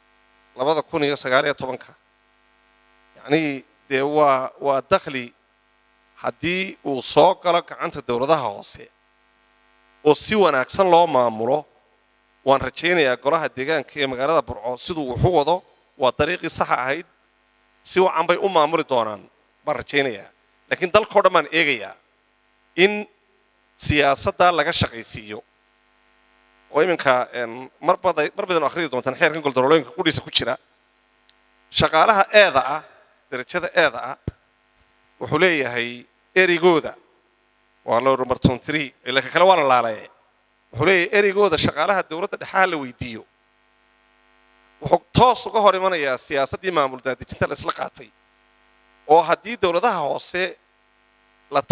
2019 yacni dee waa dakhli haddii uu soo galo gacanta dowladaha hoose oo si wanaagsan loo maamulo waan rajaynayaa golaha deegaanka ee magaalada burco siduu wuxu wado waa dariiqii saxa ahayd si wacan bay u maamuli doonaan baan rajaynayaa laakiin dalkao dhan baan eegayaa in siyaasaddaa laga shaqaysiiyo oo iminka mar badan akhriyi doontaan xeerkan goldololooyinka qudhiisa ku jira shaqaalaha eeda ah darajada eeda ah wuxuu leeyahay erigooda waa law number 23 ilaa kale waa la laalaye wuxuu leeyahay erigooda shaqaalaha dowladda dhexaha la weydiiyo wuxuu toos uga hor imanayaa siyaasaddii maamul daadejinta la isla qaatay oo haddii dowladaha hoose la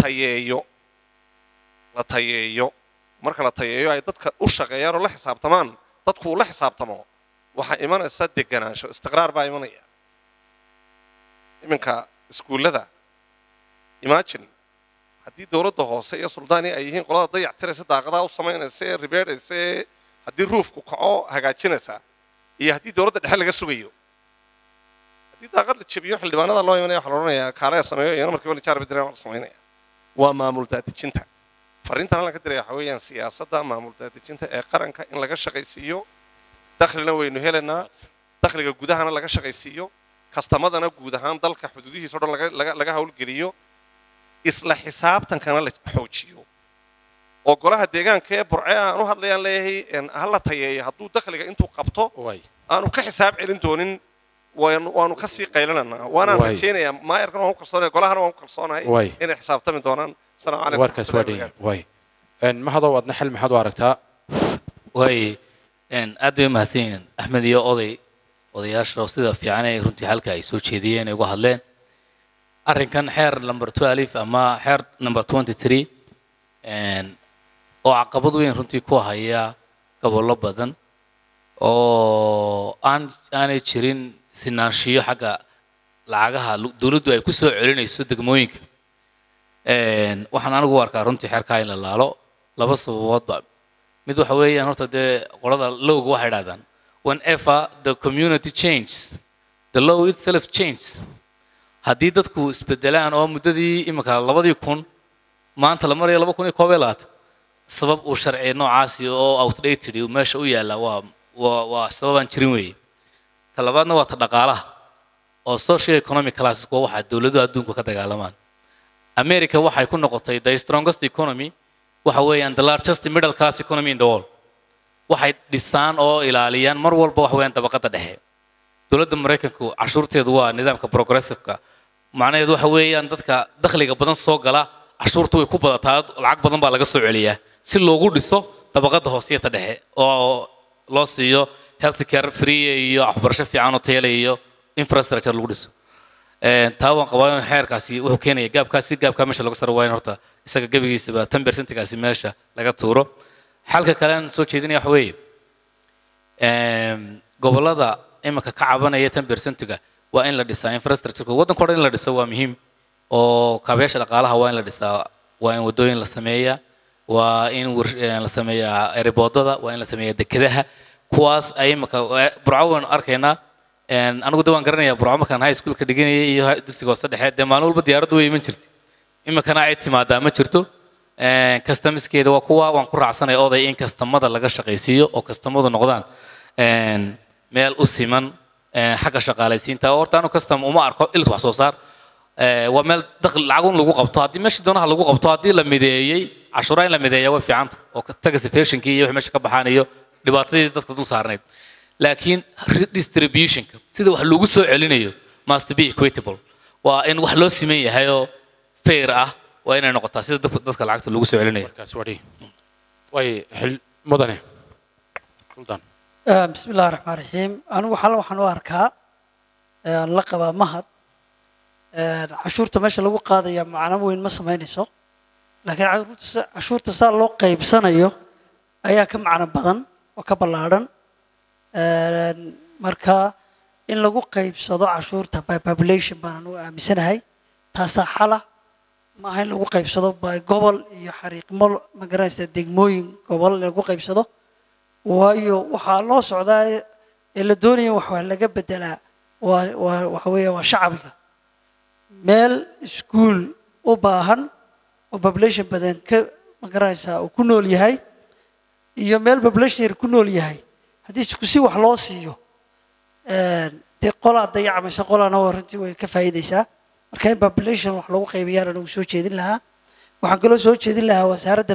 tayeeyo marka la tayeeyo ay dadka u shaqeeyaan oo la xisaabtamaan dadku uu la xisaabtamo waxaa imanaysa deganaansho istiqraar baa imanaya iminka iskuullada imagine haddii dowladda hoose iyo suldaani ay yihiin qolada dayac tiraysa daaqadaha u samaynaysa ee ribeedhaysa ee haddii ruufku kaco hagaajinaysa iyo haddii dowladda dhexe laga sugayo haddii daaqad la jabiyo xildhibaanada loo imanaya waxaa la odhanayaa kaalaya sameeyo iyana markiiba la jaarba direen waa la samaynaya waa maamul daadejinta fariintan halkan ka diraya waxa weeyaan siyaasadda maamul daadejinta ee qaranka in laga shaqaysiiyo dakhlina waynu helaynaa dakhliga gudahana laga shaqaysiiyo kastamadana guud ahaan dalka xuduudihiisa o dhan laga howlgeliyo isla xisaabtankana la xoojiyo oo golaha deegaanka ee burce aan u hadlayaan leeyahay hala tayeeyo hadduu dakhliga intuu qabto aanu ka xisaab celin doonin waanu ka sii qaylananaa waanaan rajaynayaa maayarkana waan ku kalsoonahay golahana waan ku kalsoonahay inay xisaabtami doonaan asalaamu calaykum warkaas waa dhan mahadow adna xil maxaad u aragtaa way aad bay mahadsan yihiin axmed iyo odayaasha sida fiican ee runtii halka ay soo jeediyeen ay uga hadleen arrinkan xeer number 12 ama xeer number 23 oo caqabad weyn runtii ku haya gobollo badan oo aanay jirin sinaanshiyo xagga lacagaha dowladdu ay ku soo celinayso degmooyinka waxaan anigu u arkaa runtii xeerkaa in la laalo laba sababoodba mid waxa weeyaan horta dee qolada lowga waxay idhahdaan whenever the community changes the law itself changes haddii dadku isbedelaan oo muddadii iminka 2000 maanta la marayo 2021 sabab uu sharci noocaasi oo outdated uu meesha u yaala waa sababaan jirin weeye talabaadna waa ta dhaqaalaha oo social economic classes kuwa waxa dowladuhu adduunka ka dagaalamaan America waxay ku noqotay the strongest economy waxa weeyaan the largest middle class economy in the world waxay dhisaan oo ilaaliyaan mar walba wax weeyaan dabaqada dhexe dowladda Mareykanku cashuurteedu waa nidaamka progressive-ka macnaheedu waxa weeyaan dadka dakhliga badan soo gala cashuurtu way ku badataa lacag badan baa laga soo celiyaa si loogu dhiso dabaqada hooseyta dhexe oo loo siiyo health care free iyo waxbarasho fiican oo tayo leh iyo infrastructure lagu dhiso taa waan qabaa in xeerkaasi wuxuu keenaya gaabka meesha lagu saro waa in horta isaga gabigiisaba 10% kaasi meesha laga tuuro xalka kale aan soo jeedinaya waxa weeye gobolada imika ka cabanaya 10%-ga waa in la dhisaa infrastructure waddanka hore in la dhiso waa muhiim oo kaabayaasha dhaqaalaha waa in la dhisaa waa in wadooyin la sameeyaa waa in la sameeyaa airboodada waa in la sameeyaa dekedaha kuwaas ay imaka burco waan arkaynaa anigu de waan garanayaa burco markaan high school ka dhiganayay iyo dugsiga hoose dhexe dee maalin walba diyaaraddu way iman jirtay imikana ay timaadaa ma jirto customerskeeda waa kuwa waan ku raacsanaya oday in kastamada laga shaqaysiiyo oo kastamadu noqdaan meel u siman xagga shaqaalaysiinta horta anu custom uma arko il wax soo saar waa meel dakhli lacagun lagu qabto haddii meesha doonaha lagu qabto haddii la mideeyey cashuura in la mideeya way fiicanta oo taxationkii iyo wixii meesha ka baxaan iyo dhibaatadii dadka dul saarnayd laakiin redistributionka sida wax lagu soo celinayo must be equitable waa in wax loo siman yahay oo fair ah waa inay noqotaa sida dadka lacagta lagu soo celinayo way mudane sultan بسم الله الرحمن الرحيم أنا وحلا وحنا أركا لقب مهد عشور تمشي لو قاضي معنا وين ما سمينيسو لكن عشور تصال لو قيب سنة يو أيها كم معنا بدن وكبلارن مركا إن لو قيب صدا عشور تبع population بنا مسنا هاي تصحلا ما هي لو قيب صدا باي قبل يحرق مل مجرس الدجموين قبل لو قيب صدا waayo waxaa loo socdaa ee la doonaya wax laga bedelaa waxa weeye waa shacbiga meel iskuul u baahan oo population badan ka magaraysa uu ku nool yahay iyo meel population yar ku nool yahay haddii isku si wax loo siiyo dee qolaa dayacmaysa qolaana waa runtii way ka faa'iidaysaa marka in population wax lagu qaybiyaan anagu soo jeedin lahaa waxaan kaloo soo jeedin lahaa wasaaradda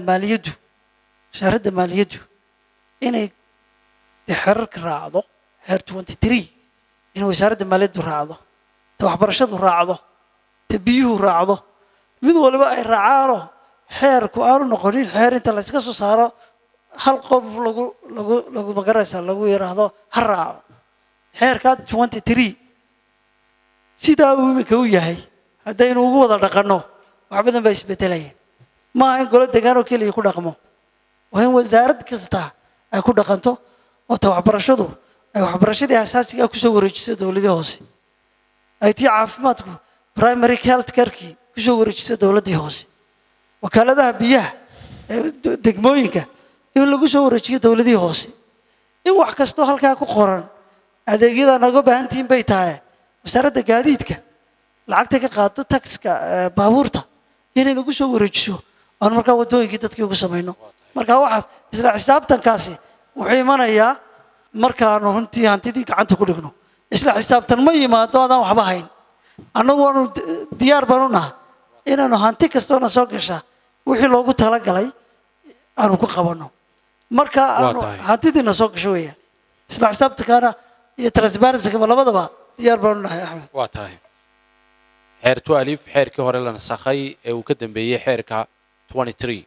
maaliyaddu inay xeerarka raacdo xeer 23 inay wasaaradda maaliyaddu raacdo ta waxbarashadu raacdo ta biyuhu raacdo mid waliba ay raacaano xeerku aanu noqonin xeer inta la iska soo saaro hal qof lagu magaraysa lagu yiraahdo ha raaco xeerka 23 sidaa uu imika u yahay haddaynu ugu wada dhaqanno wax badan baa isbedelayeen maaha in golo degaan oo keliya ku dhaqmo waa in wasaarad kasta ay ku dhaqanto oo ta waxbarashadu ay waxbarashadii asaasiga ku soo wareejiso dawladda hoose ay tii caafimaadku primary health care-kii ku soo wareejiso dawladda hoose wakaaladaha biyaha degmooyinka in lagu soo wareejiyo dawladda hoose in wax kasto halkaa ku qoran adeegyada naga baahantiin bay tahay wasaaradda gaadiidka lacagta ka qaado taxka baabuurta inay nagu soo wareejiso aan markaa wadooyinkii dadkii ugu samayno marka waxaas isla xisaabtankaasi wuxuu imanayaa markaanu runtii hantidii gacanta ku dhigno isla xisaabtan ma yimaado adaan waxba hayn annagu waanu diyaar baan u naha inaanu hanti kastoona soo gashaa wixii loogu talagalay aanu ku qabanno marka aanu hantidiina soo gasho weeyaan isla xisaabtankaana iyo transparency-kaba labadaba diyaar baan u nahay axmed waa tahay xeer 12 xeerkii hore la nasakhay ee uu ka dambeeyey xeerka 23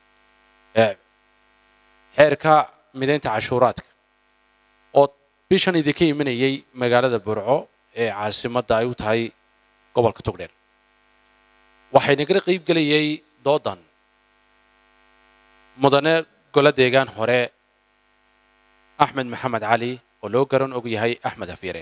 xeerka mideynta cashuuraadka oo bishan idinka imanayay magaalada burco ee caasimadda ay u tahay gobolka togdheer waxay nagala qayb gelayay doodan mudane golo deegaan hore axmed maxamed cali oo loo garan og yahay axmed afyare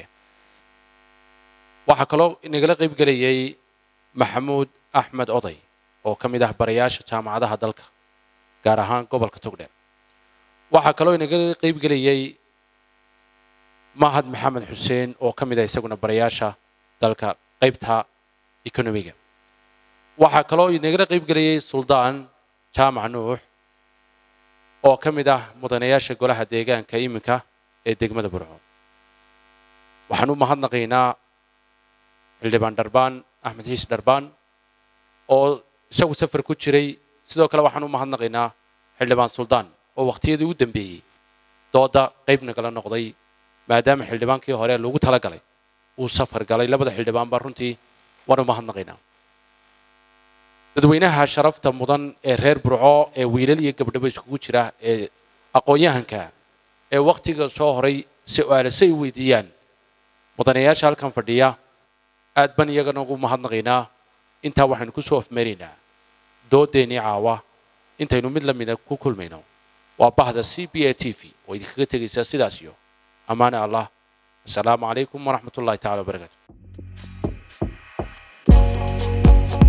waxaa kaloo nagala qayb gelayay maxamuud axmed oday oo ka mid ah barayaasha jaamacadaha dalka gaar ahaan gobolka togdheer waxaa kaloo inaga qayb gelayay mahad maxamed xuseen oo ka mid ah isaguna barayaasha dalka qaybta economiga waxaa kaloo inaga qayb gelayay suldaan jaamac nuux oo ka mid ah mudanayaasha golaha deegaanka iminka ee degmada burco waxaan u mahadnaqaynaa xildhibaan dharbaan axmed xiis dharbaan oo isagu safar ku jiray sidoo kale waxaan u mahadnaqaynaa xildhibaan suldaan oo waqtiyadii u dambeeyey dooda qayb nagala noqday maadaama xildhibaankii hore lagu talagalay uu safar galay labada xildhibaan baa runtii waan u mahadnaqaynaa dadweynaha sharafta mudan ee reer burco ee wiilal iyo gabdhaba iskugu jira ee aqoon-yahanka ee waqtiga soo horay su'aalo say weydiiyaan mudanayaasha halkan fadhiya aad baan iyagana ugu mahadnaqaynaa intaa waxaynu ku soo afmeeraynaa doodeennii caawa intaynu mid la mida ku kulmayno waa bahda CBA TV oo idinkaga tegaysaa sidaas iyo amaane allah assalaamu calaykum waraxmatullaahi tacaala wabarakaatu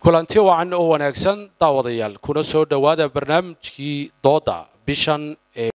kulanti wacan oo wanaagsan daawadayaal kuna soo dhowaada barnaamijkii dooda bishan